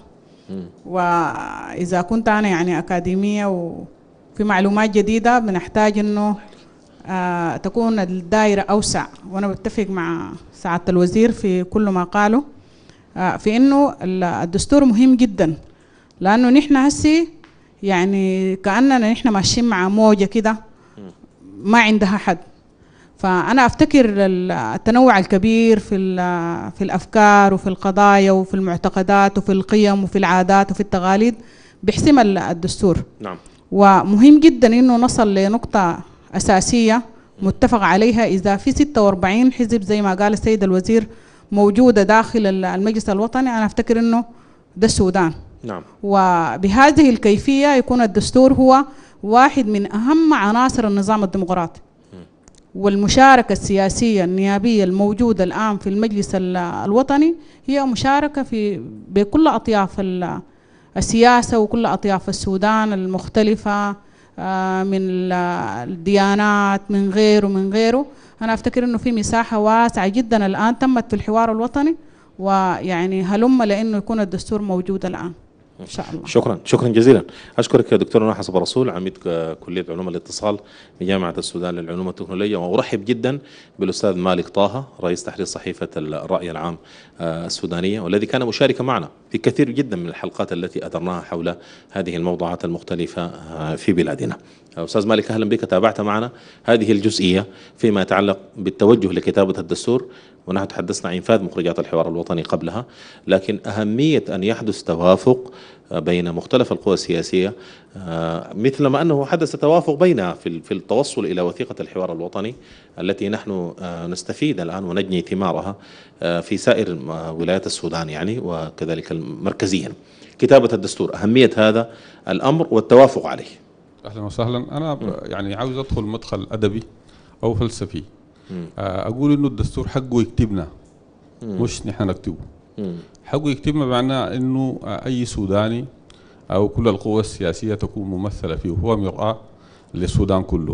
وإذا كنت أنا يعني أكاديمية وفي معلومات جديدة بنحتاج إنه تكون الدائرة أوسع، وأنا بتفق مع سعادة الوزير في كل ما قاله في إنه الدستور مهم جدا، لأنه نحن هسي يعني كأننا نحن ماشيين مع موجة كده ما عندها حد. فأنا أفتكر التنوع الكبير في الأفكار وفي القضايا وفي المعتقدات وفي القيم وفي العادات وفي التقاليد بيحسم الدستور. نعم. ومهم جدا إنه نصل لنقطة أساسية متفق عليها. إذا في 46 حزب زي ما قال السيد الوزير موجودة داخل المجلس الوطني، أنا أفتكر إنه ده السودان. نعم. وبهذه الكيفية يكون الدستور هو واحد من أهم عناصر النظام الديمقراطي. والمشاركة السياسية النيابية الموجودة الآن في المجلس الوطني هي مشاركة بكل أطياف السياسة وكل أطياف السودان المختلفة من الديانات من غيره. أنا أفتكر أنه في مساحة واسعة جدا الآن تمت في الحوار الوطني، ويعني هلم لأنه يكون الدستور موجود الآن إن شاء الله. شكرا جزيلا. أشكرك دكتور نهى حسب الرسول، عميد كلية علوم الاتصال بجامعة السودان للعلوم التكنولوجية، وأرحب جدا بالأستاذ مالك طه رئيس تحرير صحيفة الرأي العام السودانية، والذي كان مشاركا معنا في كثير جدا من الحلقات التي أدرناها حول هذه الموضوعات المختلفة في بلادنا. أستاذ مالك أهلا بك، تابعت معنا هذه الجزئية فيما يتعلق بالتوجه لكتابة الدستور، ونحن تحدثنا عن إنفاذ مخرجات الحوار الوطني قبلها، لكن أهمية أن يحدث توافق بين مختلف القوى السياسية، مثلما أنه حدث توافق بينها في التوصل إلى وثيقة الحوار الوطني التي نحن نستفيد الآن ونجني ثمارها في سائر ولايات السودان يعني، وكذلك مركزيا. كتابة الدستور، أهمية هذا الأمر والتوافق عليه. أهلا وسهلا. أنا يعني عاوز أدخل مدخل أدبي أو فلسفي. أقول إنه الدستور حقه يكتبنا، مش نحن نكتبه. حقه يكتبنا معناه إنه أي سوداني أو كل القوى السياسية تكون ممثلة فيه، وهو مرآة للسودان كله.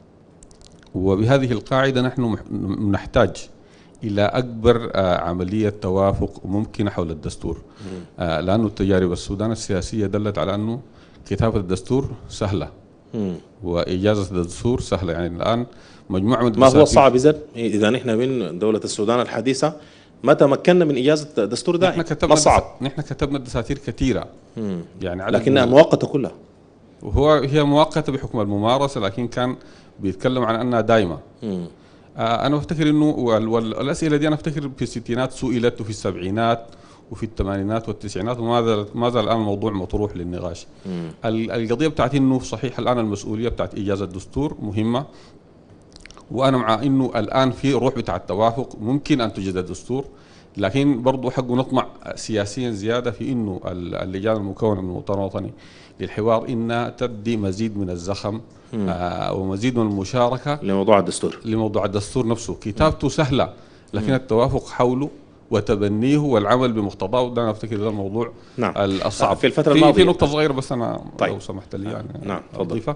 وبهذه القاعدة نحن نحتاج إلى أكبر عملية توافق ممكنة حول الدستور، لأنه تجارب السودان السياسية دلت على أنه كتابة الدستور سهلة وإجازة الدستور سهلة. يعني الآن مجموعة من ما هو صعب إذا نحن من دولة السودان الحديثة ما تمكنا من إجازة الدستور ده؟ ما صعب. نحن كتبنا دساتير كثيرة يعني لكنها مؤقتة كلها، هي مؤقتة بحكم الممارسة، لكن كان بيتكلم عن أنها دائمة. أنا أفتكر إنه والأسئلة دي أنا أفتكر في الستينات سئلت، وفي السبعينات وفي الثمانينات والتسعينات، وما زال الآن الموضوع مطروح للنقاش. القضية بتاعت إنه صحيح الآن المسؤولية بتاعت إجازة الدستور مهمة، وأنا مع إنه الآن في روح بتاع التوافق ممكن أن تجد الدستور، لكن برضو حقه نطمع سياسيا زيادة في إنه اللجان المكونة من المؤتمر الوطني للحوار إنها تدي مزيد من الزخم ومزيد من المشاركة لموضوع الدستور نفسه. كتابته سهلة، لكن التوافق حوله وتبنيه والعمل بمقتضاه، ده انا افتكر ده الموضوع الصعب في الفتره الماضيه. في نقطه صغيره بس انا لو سمحت لي يعني اضيفها.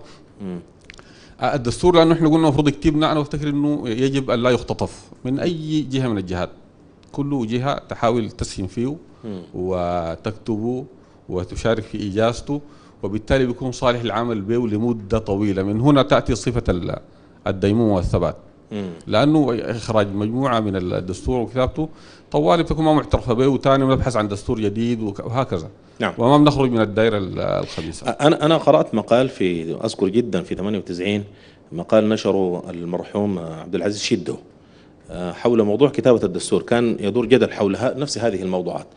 الدستور لانه احنا قلنا المفروض يكتبنا، انا افتكر انه يجب ان لا يختطف من اي جهه من الجهات، كل جهه تحاول تسهم فيه وتكتبه وتشارك في اجازته، وبالتالي بيكون صالح العمل به لمده طويله. من هنا تاتي صفه الديمومه والثبات، لانه اخراج مجموعه من الدستور وكتابته طوالي بتكون ما معترفه به، وثاني بنبحث عن دستور جديد وهكذا. نعم. وما بنخرج من الدائره الخبيثه. انا قرات مقال اذكر جدا في 98 مقال نشره المرحوم عبد العزيز شدو حول موضوع كتابه الدستور، كان يدور جدل حول نفس هذه الموضوعات.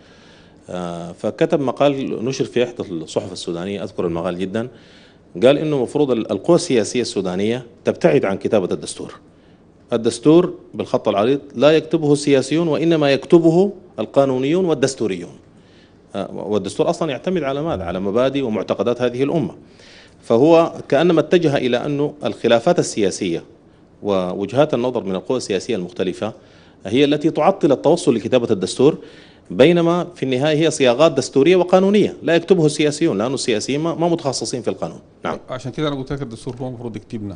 فكتب مقال نشر في احدى الصحف السودانيه، اذكر المقال جدا، قال انه المفروض القوى السياسيه السودانيه تبتعد عن كتابه الدستور. الدستور بالخط العريض لا يكتبه السياسيون، وإنما يكتبه القانونيون والدستوريون. والدستور أصلا يعتمد على ماذا؟ على مبادئ ومعتقدات هذه الأمة. فهو كأنما اتجه إلى أنه الخلافات السياسية ووجهات النظر من القوى السياسية المختلفة هي التي تعطل التوصل لكتابة الدستور، بينما في النهاية هي صياغات دستورية وقانونية لا يكتبه السياسيون، لأنه السياسيين ما متخصصين في القانون. نعم. عشان كده أنا قلت لك الدستور هو المفروض يكتبنا.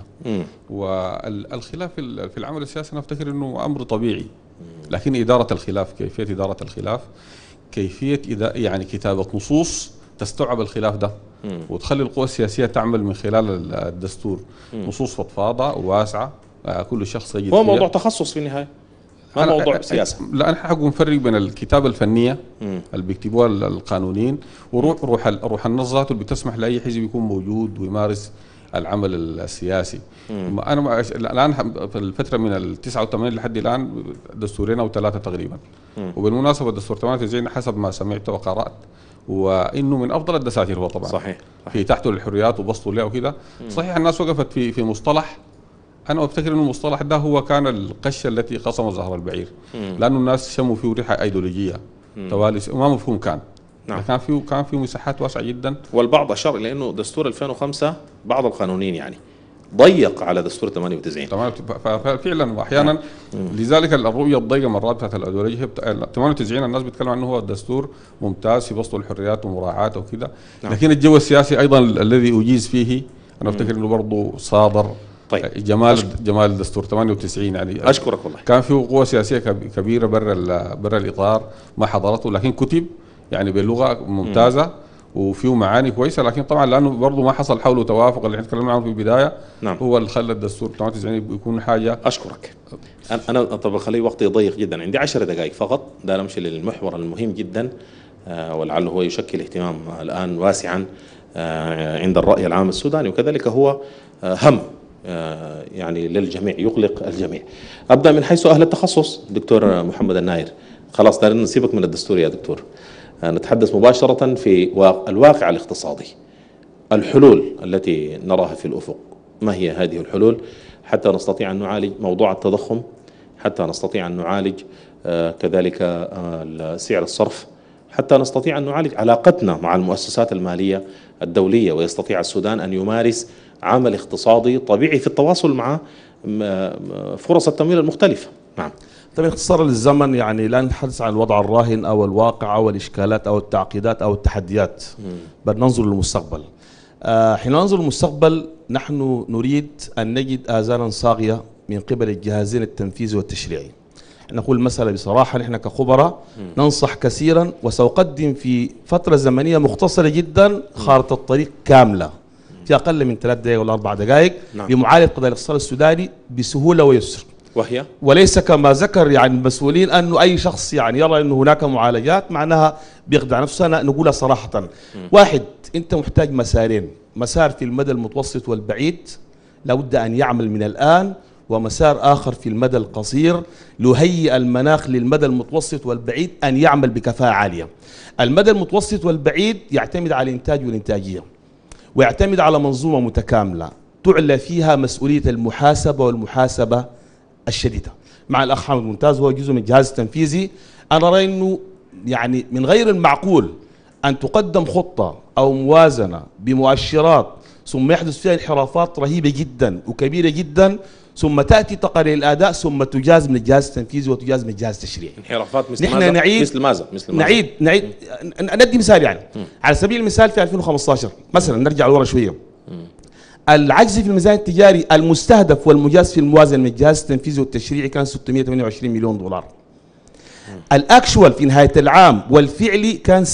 والخلاف في العمل السياسي أنا أفتكر إنه أمر طبيعي، لكن إدارة الخلاف، كيفية إدارة الخلاف، كيفية يعني كتابة نصوص تستوعب الخلاف ده وتخلي القوى السياسية تعمل من خلال الدستور نصوص فضفاضة وواسعة كل شخص يجد هو فيها. موضوع تخصص في النهاية، ما موضوع سياسة. لا، احنا حقه نفرق بين الكتابة الفنية اللي بيكتبوها القانونيين وروح النص اللي بتسمح لأي حزب يكون موجود ويمارس العمل السياسي. انا الان في الفتره من 89 لحد الان دستورين او 3 تقريبا. وبالمناسبه الدستور 98 حسب ما سمعت وقرات وانه من افضل الدساتير هو طبعا. صحيح. في تحته الحريات وبسطه له وكذا. صحيح الناس وقفت في مصطلح، انا افتكر انه المصطلح ده هو كان القشه التي قصم ظهر البعير، لانه الناس شموا فيه ريحه ايديولوجيه توالي وما مفهوم كان. نعم. كان فيه مساحات واسعه جدا. والبعض اشار الى انه دستور 2005 بعض القانونيين يعني ضيق على دستور 98. فعلا واحيانا لذلك الرؤيه الضيقه مرات بتاعت الايديولوجيه 98 الناس بيتكلموا عنه هو دستور ممتاز في بسط الحريات ومراعاته وكذا. نعم. لكن الجو السياسي ايضا الذي اجيز فيه انا افتكر انه برضه صادر. طيب. جمال الدستور 98 يعني. اشكرك والله. كان فيه قوه سياسيه كبيره برا الاطار ما حضرته، لكن كتب يعني بلغه ممتازه وفيه معاني كويسه، لكن طبعا لانه برضه ما حصل حوله توافق اللي احنا تكلمنا عنه في البدايه. نعم. هو اللي خلى الدستور 98 يكون حاجه. اشكرك. انا طبعا خلي وقتي ضيق جدا، عندي 10 دقائق فقط، ده نمشي للمحور المهم جدا ولعله هو يشكل اهتمام الان واسعا عند الراي العام السوداني، وكذلك هو هم يعني للجميع، يقلق الجميع. أبدأ من حيث أهل التخصص. دكتور محمد الناير، خلاص دارين نسيبك من الدستور يا دكتور، نتحدث مباشرة في الواقع الاقتصادي، الحلول التي نراها في الأفق، ما هي هذه الحلول حتى نستطيع أن نعالج موضوع التضخم، حتى نستطيع أن نعالج كذلك سعر الصرف، حتى نستطيع أن نعالج علاقتنا مع المؤسسات المالية الدولية، ويستطيع السودان أن يمارس عمل اقتصادي طبيعي في التواصل مع فرص التمويل المختلفة. نعم. طيب اختصارا للزمن، يعني لا نتحدث عن الوضع الراهن أو الواقع أو الإشكالات أو التعقيدات أو التحديات، بل ننظر للمستقبل. حين ننظر للمستقبل نحن نريد أن نجد آذانا صاغية من قبل الجهازين التنفيذي والتشريعي. نقول المسألة بصراحة، نحن كخبراء ننصح كثيرا، وسأقدم في فترة زمنية مختصرة جدا خارطة الطريق كاملة في أقل من 3 دقائق ولا 4 دقائق لمعالجة قضايا الاقتصاد السوداني بسهولة ويسر. وهي وليس كما ذكر يعني المسؤولين أنه أي شخص يعني يرى أنه هناك معالجات معناها بيخدع نفسه. أنا نقولها صراحة، واحد، أنت محتاج مسارين، مسار في المدى المتوسط والبعيد لابد أن يعمل من الآن، ومسار آخر في المدى القصير ليهيئ المناخ للمدى المتوسط والبعيد أن يعمل بكفاءة عالية. المدى المتوسط والبعيد يعتمد على الإنتاج والإنتاجية، ويعتمد على منظومة متكاملة تعلى فيها مسؤولية المحاسبة والمحاسبة الشديدة. مع الأخ حامد ممتاز هو جزء من الجهاز التنفيذي، أنا أرى أنه يعني من غير المعقول أن تقدم خطة أو موازنة بمؤشرات ثم يحدث فيها انحرافات رهيبة جدا وكبيرة جدا، ثم تأتي تقارير الأداء ثم تجاز من الجهاز التنفيذي وتجاز من الجهاز التشريعي. انحرافات مثل نحن ماذا؟ نعيد مثل ماذا؟ نعيد ندي مثال يعني. على سبيل المثال في 2015 مثلا، نرجع لورا شوية، العجز في الميزان التجاري المستهدف والمجاز في الموازنة من الجهاز التنفيذي والتشريعي كان 628 مليون دولار. الأكشوال في نهاية العام والفعلي كان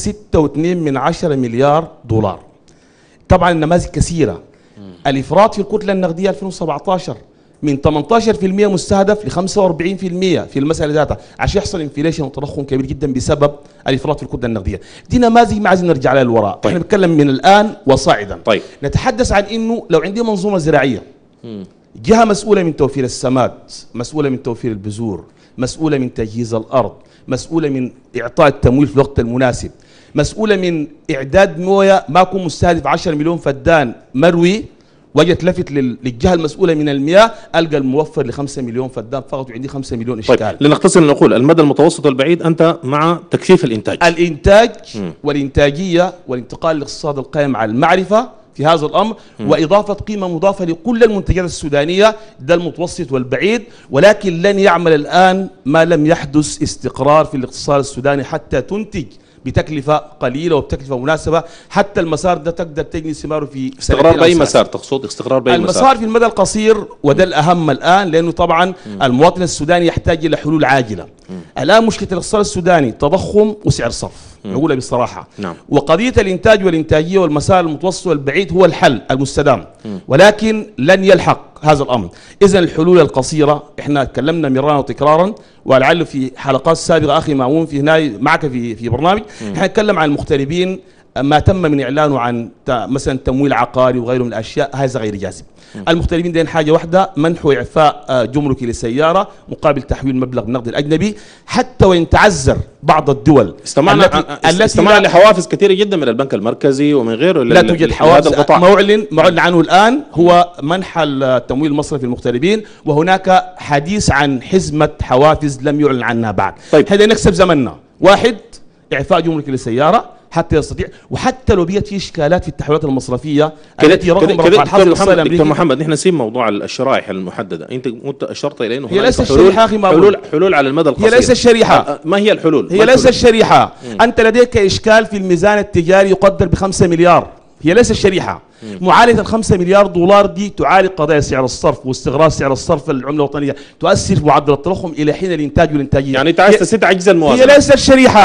6.2 مليار دولار. طبعا النماذج كثيرة. الإفراط في الكتلة النقدية 2017 من 18% مستهدف ل 45% في المسألة ذاتها، عشان يحصل انفليشن وتضخم كبير جدا بسبب الإفراط في الكتلة النقدية. دي نماذج ما عايزين نرجع لها للوراء. طيب. احنا بنتكلم من الآن وصاعدا. طيب. نتحدث عن إنه لو عندي منظومة زراعية، جهة مسؤولة من توفير السماد، مسؤولة من توفير البذور، مسؤولة من تجهيز الأرض، مسؤولة من إعطاء التمويل في الوقت المناسب، مسؤولة من إعداد موية ما يكون مستهدف 10 مليون فدان مروي، وجت لفت للجهة المسؤولة من المياه ألقى الموفر ل5 مليون فدان فقط، وعندي 5 مليون إشكال. طيب. لنختصر نقول المدى المتوسط والبعيد أنت مع تكثيف الإنتاج والإنتاجية والانتقال للاقتصاد القائم على المعرفة في هذا الأمر، وإضافة قيمة مضافة لكل المنتجات السودانية، ده المتوسط والبعيد. ولكن لن يعمل الآن ما لم يحدث استقرار في الاقتصاد السوداني حتى تنتج بتكلفة قليلة وبتكلفة مناسبة، حتى المسار ده تقدر تجني ثماره في استقرار بأي مسار. تقصد استقرار بأي مسار؟ المسار في المدى القصير، وده الأهم الآن، لأنه طبعا المواطن السوداني يحتاج إلى حلول عاجلة. الآن مشكلة الاقتصاد السوداني تضخم وسعر صرف، نقولها بصراحة. نعم. وقضية الإنتاج والإنتاجية والمسار المتوسط والبعيد هو الحل المستدام، ولكن لن يلحق هذا الأمر. إذن الحلول القصيرة احنا تكلمنا مرارا وتكرارا، ولعل في حلقات سابقة أخي مامون في هنا معك في برنامج احنا نتكلم عن المغتربين، ما تم من إعلانه عن مثلا تمويل عقاري وغيره من الأشياء، هذا غير جاذب. المغتربين دين حاجة واحدة، منح وإعفاء جمركي للسيارة مقابل تحويل مبلغ النقد الأجنبي، حتى وإن تعذر بعض الدول استمعنا لحوافز كثيرة جدا من البنك المركزي ومن غيره. لا توجد حوافز. معلن عنه الآن هو منح التمويل المصرفي للمغتربين، وهناك حديث عن حزمة حوافز لم يعلن عنها بعد. طيب. هذا نكسب زمننا. واحد، إعفاء جمركي للسيارة حتى يستطيع، وحتى لو بيت في اشكالات في التحويلات المصرفيه التي رغم رفع الحظر الاقتصادي الامريكي. دكتور محمد، نحن نسيب موضوع الشرائح المحدده، انت اشرت الى انه هي ليست الشريحه اخي، حلول على المدى القصير. هي ليست الشريحه. ما هي الحلول؟ هي ليست الشريحه. انت لديك اشكال في الميزان التجاري يقدر ب5 مليار، هي ليست الشريحه. معالجة ال5 مليار دولار دي تعالج قضايا سعر الصرف واستغراض سعر الصرف العملة الوطنية، تؤثر في معدل التضخم إلى حين الإنتاج والإنتاجية. يعني أنت عايز تسد عجز الموازنة. هي ليست الشريحة،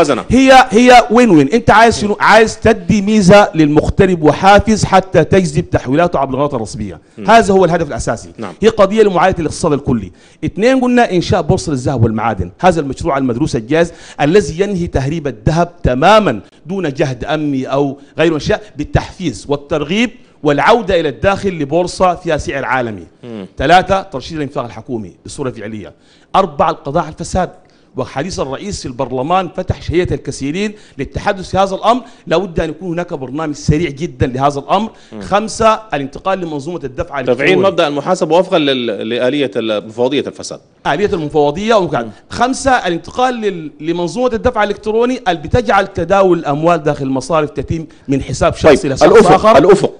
هي وين وين. أنت عايز شنو؟ عايز تدي ميزة للمغترب وحافز حتى تجذب تحويلاته عبر القنوات الرسمية. هذا هو الهدف الأساسي. نعم. هي قضية لمعالجة الاقتصاد الكلي. 2 قلنا إنشاء بورصة للذهب والمعادن، هذا المشروع المدروس الجاهز الذي ينهي تهريب الذهب تماما دون جهد أمني أو غير أشياء، بالتحفيز والترغيب والعودة إلى الداخل لبورصة فيها سعر عالمي. 3 ترشيد الإنفاق الحكومي بصورة فعلية. 4 القضاء على الفساد، وحديث الرئيس في البرلمان فتح شهية الكثيرين للتحدث في هذا الأمر، لابد أن يكون هناك برنامج سريع جدا لهذا الأمر. 5 الانتقال لمنظومة الدفع الإلكتروني، تفعيل مبدأ المحاسبة وفقا لآلية مفوضية الفساد، آلية المفوضية. 5 الانتقال لمنظومة الدفع الإلكتروني اللي بتجعل تداول الأموال داخل المصارف تتم من حساب شخصي لشخص آخر.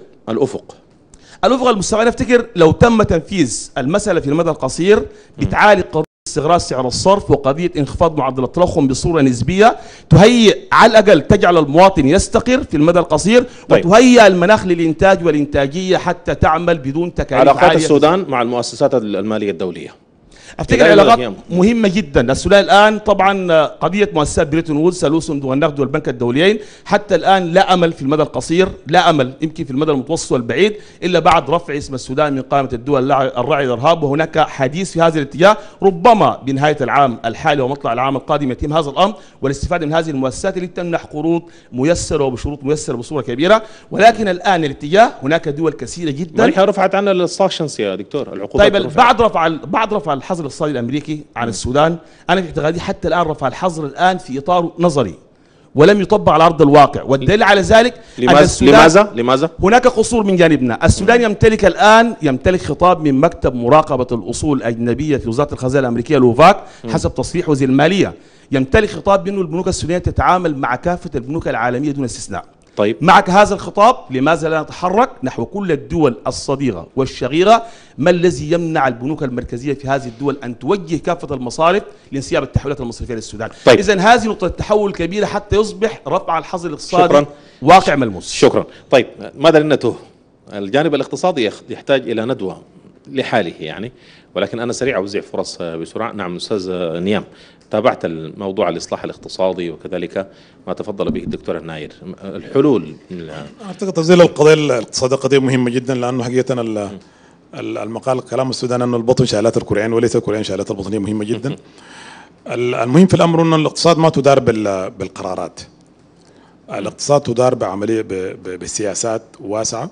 الأفق المستقبلي أفتكر لو تم تنفيذ المسألة في المدى القصير بتعالج قضية استغراض سعر الصرف وقضية انخفاض معدل التضخم بصورة نسبية تهيئ على الأقل تجعل المواطن يستقر في المدى القصير. طيب. وتهيئ المناخ للإنتاج والإنتاجية حتى تعمل بدون تكاليف علاقات عالية. السودان مع المؤسسات المالية الدولية افتكر علاقات مهمه جدا. السودان الان طبعا قضيه مؤسسات بريتون وودز الصندوق النقد والبنك الدوليين حتى الان لا امل في المدى القصير، لا امل يمكن في المدى المتوسط والبعيد الا بعد رفع اسم السودان من قائمه الدول الراعيه للارهاب، وهناك حديث في هذا الاتجاه. ربما بنهايه العام الحالي ومطلع العام القادم يتم هذا الامر والاستفاده من هذه المؤسسات اللي تمنح قروض ميسره وبشروط ميسره بصوره كبيره. ولكن الان الاتجاه هناك دول كثيره جدا ما رفعت عنا السانكشنز يا دكتور، العقوبات. طيب بعد رفع الحظر الاقتصادي الامريكي عن السودان، انا في اعتقادي حتى الان رفع الحظر الان في اطار نظري ولم يطبق على ارض الواقع، والدليل على ذلك لماذا؟ هناك قصور من جانبنا. السودان يمتلك خطاب من مكتب مراقبه الاصول الاجنبيه في وزاره الخزانه الامريكيه لوفاك حسب تصريح وزير الماليه، يمتلك خطاب بانه البنوك السودانيه تتعامل مع كافه البنوك العالميه دون استثناء. طيب معك هذا الخطاب لماذا لا نتحرك نحو كل الدول الصديقة والشغيرة؟ ما الذي يمنع البنوك المركزية في هذه الدول أن توجه كافة المصارف لانسياب التحويلات المصرفية للسودان؟ طيب. إذن هذه نقطة التحول الكبيرة حتى يصبح رفع الحظر الاقتصادي واقع ملموس. شكرا. طيب ماذا لنته؟ الجانب الاقتصادي يحتاج إلى ندوة لحاله يعني، ولكن أنا سريع أوزع فرص بسرعة. نعم أستاذ نيام، تابعت الموضوع الإصلاح الاقتصادي وكذلك ما تفضل به الدكتور الناير، الحلول. أعتقد تفضيل القضية الاقتصادية قضية مهمة جدا، لأنه حقيقة المقال كلام السودان أنه البطن شعلات الكرعين وليس الكرعين شعلات البطن، مهمة جدا. المهم في الأمر أن الاقتصاد ما تدار بالقرارات، الاقتصاد تدار بعملية بسياسات واسعة.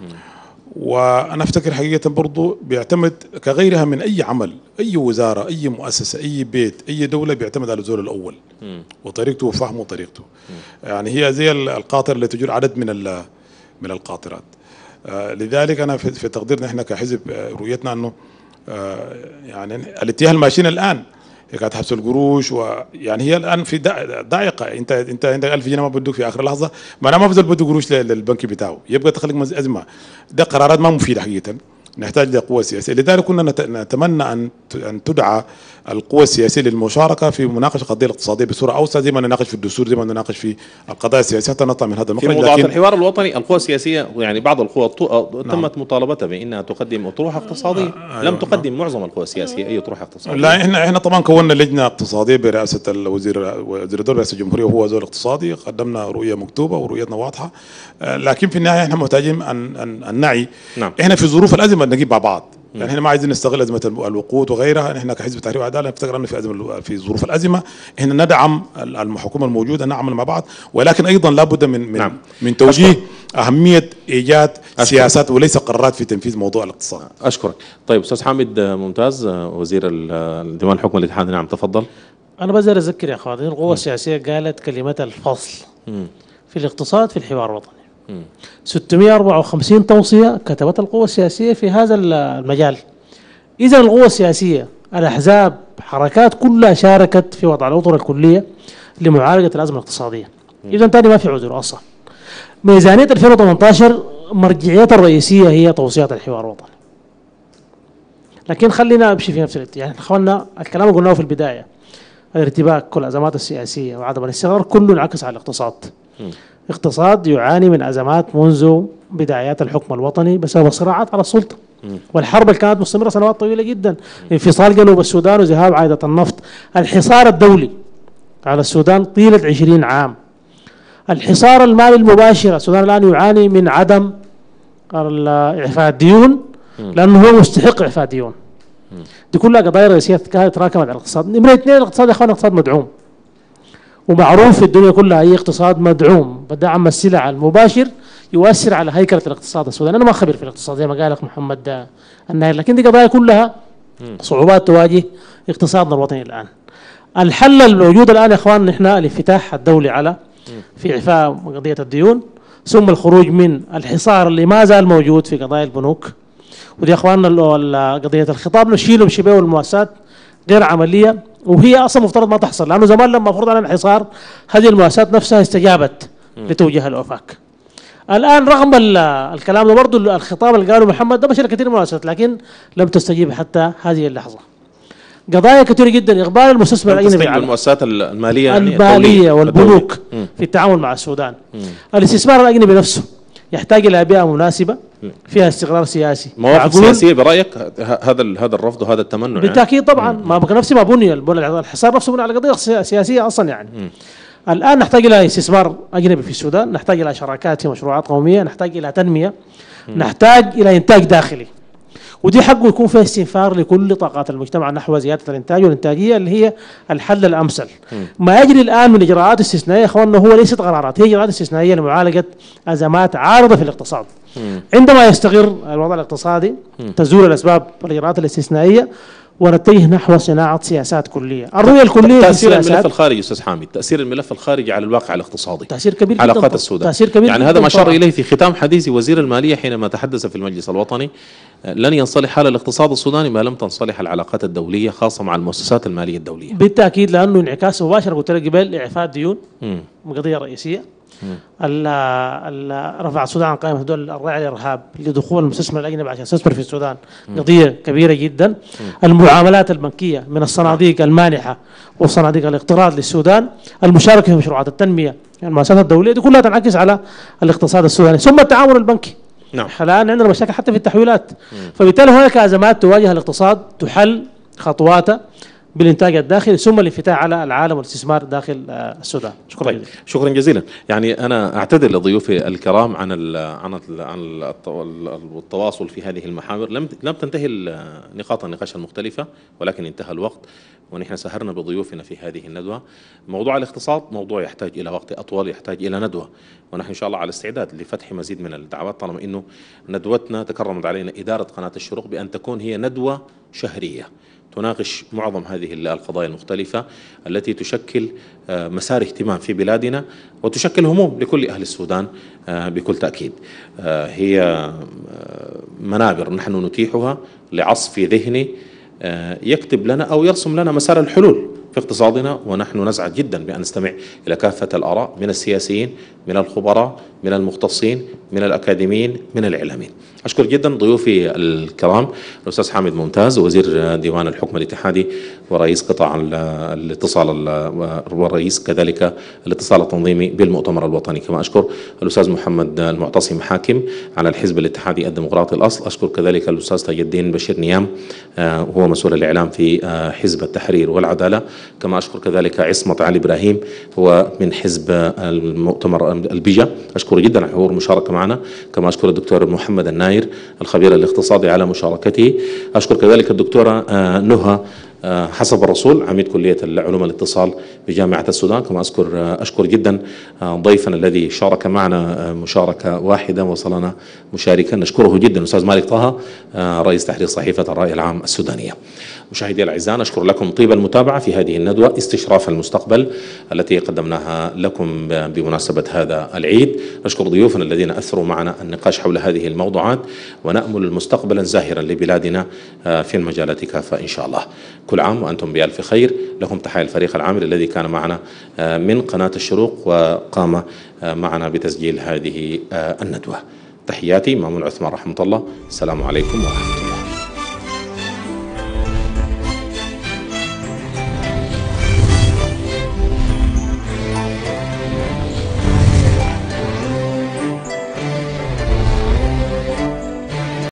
وأنا أفتكر حقيقة برضو بيعتمد كغيرها من أي عمل، أي وزارة، أي مؤسسة، أي بيت، أي دولة بيعتمد على الزول الأول وطريقته وفهمه وطريقته. يعني هي زي القاطرة اللي تجر عدد من القاطرات. لذلك أنا في تقديرنا إحنا كحزب رؤيتنا أنه يعني الاتجاه الماشيين الآن هي كانت حبس القروش، ويعني هي الان في ضائقه. انت عندك 1000 جنيه ما بدك في اخر لحظه، معناه ما بده بده قروش للبنك بتاعه، يبقى تخلق ازمه. ده قرارات ما مفيده حقيقه، نحتاج لقوة سياسية. لذلك كنا نتمنى أن تدعى القوى السياسية للمشاركة في مناقشة القضية الاقتصادية بصورة أوسع، زي ما نناقش في الدستور، زي ما نناقش في القضايا السياسية، حتى نطلع من هذا المخرج. في موضوعات الحوار الوطني القوى السياسية يعني بعض القوى تمت مطالبتها بانها تقدم اطروحه اقتصاديه، لم تقدم معظم القوى السياسية اي اطروحه اقتصادية. لا احنا طبعا كونا لجنة اقتصادية برئاسة وزير الدولة رئيس الجمهورية، وهو زول اقتصادي، قدمنا رؤية مكتوبة ورؤيتنا واضحة. لكن في النهاية احنا محتاجين ان نعي. نعم. احنا في ظروف الأزمة نجيب مع بعض، يعني احنا ما عايزين نستغل ازمه الوقود وغيرها. احنا كحزب تحرير وعداله نفتكر انه في ظروف الازمه احنا ندعم الحكومه الموجوده، نعمل مع بعض، ولكن ايضا لابد من توجيه اهميه ايجاد سياسات وليس قرارات في تنفيذ موضوع الاقتصاد. اشكرك. طيب استاذ حامد ممتاز، وزير ديوان الحكم الاتحادي، نعم تفضل. انا بس اذكر يا اخواني القوى السياسيه قالت كلمه الفصل في الاقتصاد في الحوار الوطني. 654 توصية كتبت القوى السياسية في هذا المجال. إذا القوى السياسية، الأحزاب، حركات كلها شاركت في وضع الأطر الكلية لمعالجة الأزمة الاقتصادية. إذا تاني ما في عذر أصلا. ميزانية 2018 مرجعيتها الرئيسية هي توصيات الحوار الوطني. لكن خلينا أمشي في نفس الاتجاه. يعني أخوانا الكلام اللي قلناه في البداية، الارتباك، كل الأزمات السياسية وعدم الاستقرار كله انعكس على الاقتصاد. اقتصاد يعاني من أزمات منذ بدايات الحكم الوطني بسبب الصراعات على السلطة والحرب اللي كانت مستمرة سنوات طويلة جدا، انفصال جنوب السودان وذهاب عائدة النفط، الحصار الدولي على السودان طيلة 20 عام، الحصار المالي المباشر. السودان الآن يعاني من عدم إعفاء الديون لأنه هو مستحق إعفاء الديون. دي كلها قضايا رئيسية كانت تراكمت على الاقتصاد. نمرة 2 الاقتصاد يا أخوان اقتصاد مدعوم، ومعروف في الدنيا كلها أي اقتصاد مدعوم بدعم السلع المباشر يؤثر على هيكله الاقتصاد السوداني. انا ما خبير في الاقتصاد زي ما قال لك محمد الناير، لكن دي قضايا كلها صعوبات تواجه اقتصادنا الوطني الان. الحل الموجود الان يا اخوان نحن الانفتاح الدولي على في اعفاء قضيه الديون، ثم الخروج من الحصار اللي ما زال موجود في قضايا البنوك. ودي يا اخواننا قضيه الخطاب نشيله بشبه والمؤسسات غير عمليه، وهي اصلا مفترض ما تحصل، لانه زمان لما فرض علينا الحصار هذه المؤسسات نفسها استجابت لتوجيه الاوفاك. الان رغم الكلام ده برضه الخطاب اللي قاله محمد ده بشر كثير من المؤسسات، لكن لم تستجيب حتى هذه اللحظه. قضايا كثيره جدا، اقبال المستثمر الاجنبي على المؤسسات الماليه يعني الماليه والبنوك في التعامل مع السودان. الاستثمار الاجنبي نفسه يحتاج الى بيئه مناسبه فيها استقرار سياسي. مواقف سياسيه برايك هذا الرفض وهذا التمنع؟ بالتاكيد يعني طبعا ما نفس ما بني الحصار نفسه بني على قضيه سياسيه اصلا يعني. الان نحتاج الى استثمار اجنبي في السودان، نحتاج الى شراكات في مشروعات قوميه، نحتاج الى تنميه، نحتاج الى انتاج داخلي، ودي حقه يكون فيها استنفار لكل طاقات المجتمع نحو زياده الانتاج والانتاجيه اللي هي الحل الامثل. ما يجري الان من اجراءات استثنائيه يا اخواننا هو ليست قرارات، هي اجراءات استثنائيه لمعالجه ازمات عارضه في الاقتصاد. عندما يستقر الوضع الاقتصادي تزول الاسباب والاجراءات الاستثنائيه ونتجه نحو صناعه سياسات كليه. الرؤيه الكليه تاثير الملف الخارجي استاذ حامد، تاثير الملف الخارجي على الواقع الاقتصادي، تاثير كبير على علاقات السودان، تاثير كبير يعني هذا ما اشار اليه في ختام حديث وزير الماليه حينما تحدث في المجلس الوطني. لن ينصلح حال الاقتصاد السوداني ما لم تنصلح العلاقات الدوليه خاصه مع المؤسسات الماليه الدوليه. بالتاكيد، لانه انعكاس مباشر قلت لك قبل اعفاء الديون قضيه رئيسيه. رفع السودان عن قائمه الدول الراعيه للارهاب لدخول المستثمر الاجنبي عشان يستثمر في السودان قضيه كبيره جدا. المعاملات البنكيه من الصناديق المانحه وصناديق الاقتراض للسودان، المشاركه في مشروعات التنميه المؤسسات الدوليه دي كلها تنعكس على الاقتصاد السوداني، ثم التعاون البنكي. نعم. الان عندنا مشاكل حتى في التحويلات، فبالتالي هناك ازمات تواجه الاقتصاد تحل خطواتها بالانتاج الداخلي ثم الانفتاح على العالم والاستثمار داخل السودان. شكرا جزيلا. شكرا جزيلا. يعني انا اعتذر لضيوفي الكرام عن التواصل في هذه المحاور، لم تنتهي نقاط النقاش المختلفه ولكن انتهى الوقت، ونحن سهرنا بضيوفنا في هذه الندوه. موضوع الاقتصاد موضوع يحتاج الى وقت اطول، يحتاج الى ندوه، ونحن ان شاء الله على استعداد لفتح مزيد من الدعوات طالما انه ندوتنا تكرمت علينا اداره قناه الشروق بان تكون هي ندوه شهريه تناقش معظم هذه القضايا المختلفة التي تشكل مسار اهتمام في بلادنا وتشكل هموم لكل أهل السودان بكل تأكيد. هي منابر نحن نتيحها لعصف ذهني يكتب لنا أو يرسم لنا مسار الحلول في اقتصادنا، ونحن نسعد جدا بأن نستمع إلى كافة الآراء من السياسيين، من الخبراء، من المختصين، من الأكاديميين، من الإعلاميين. أشكر جدا ضيوفي الكرام الأستاذ حامد ممتاز وزير ديوان الحكم الاتحادي ورئيس قطاع الاتصال ورئيس كذلك الاتصال التنظيمي بالمؤتمر الوطني. كما أشكر الأستاذ محمد المعتصم حاكم على الحزب الاتحادي الديمقراطي الأصل. أشكر كذلك الأستاذ تاج الدين بشير نيام هو مسؤول الإعلام في حزب التحرير والعدالة. كما أشكر كذلك عصمت علي إبراهيم هو من حزب المؤتمر البيجا. أشكر جدا على حضور المشاركة معنا. كما أشكر الدكتور محمد الناير الخبير الاقتصادي على مشاركته. أشكر كذلك الدكتورة نهى حسب الرسول عميد كلية العلوم الاتصال بجامعة السودان. كما أشكر جدا ضيفنا الذي شارك معنا مشاركة واحدة وصلنا مشاركا، نشكره جدا الأستاذ مالك طه رئيس تحرير صحيفة الرأي العام السودانية. مشاهدي الأعزاء، نشكر لكم طيب المتابعة في هذه الندوة استشراف المستقبل التي قدمناها لكم بمناسبة هذا العيد. نشكر ضيوفنا الذين أثروا معنا النقاش حول هذه الموضوعات، ونأمل مستقبلا زاهرا لبلادنا في المجالات كافة إن شاء الله. كل عام وأنتم بألف خير. لكم تحية الفريق العامل الذي كان معنا من قناة الشروق وقام معنا بتسجيل هذه الندوة. تحياتي مامون عثمان رحمة الله. السلام عليكم ورحمة الله.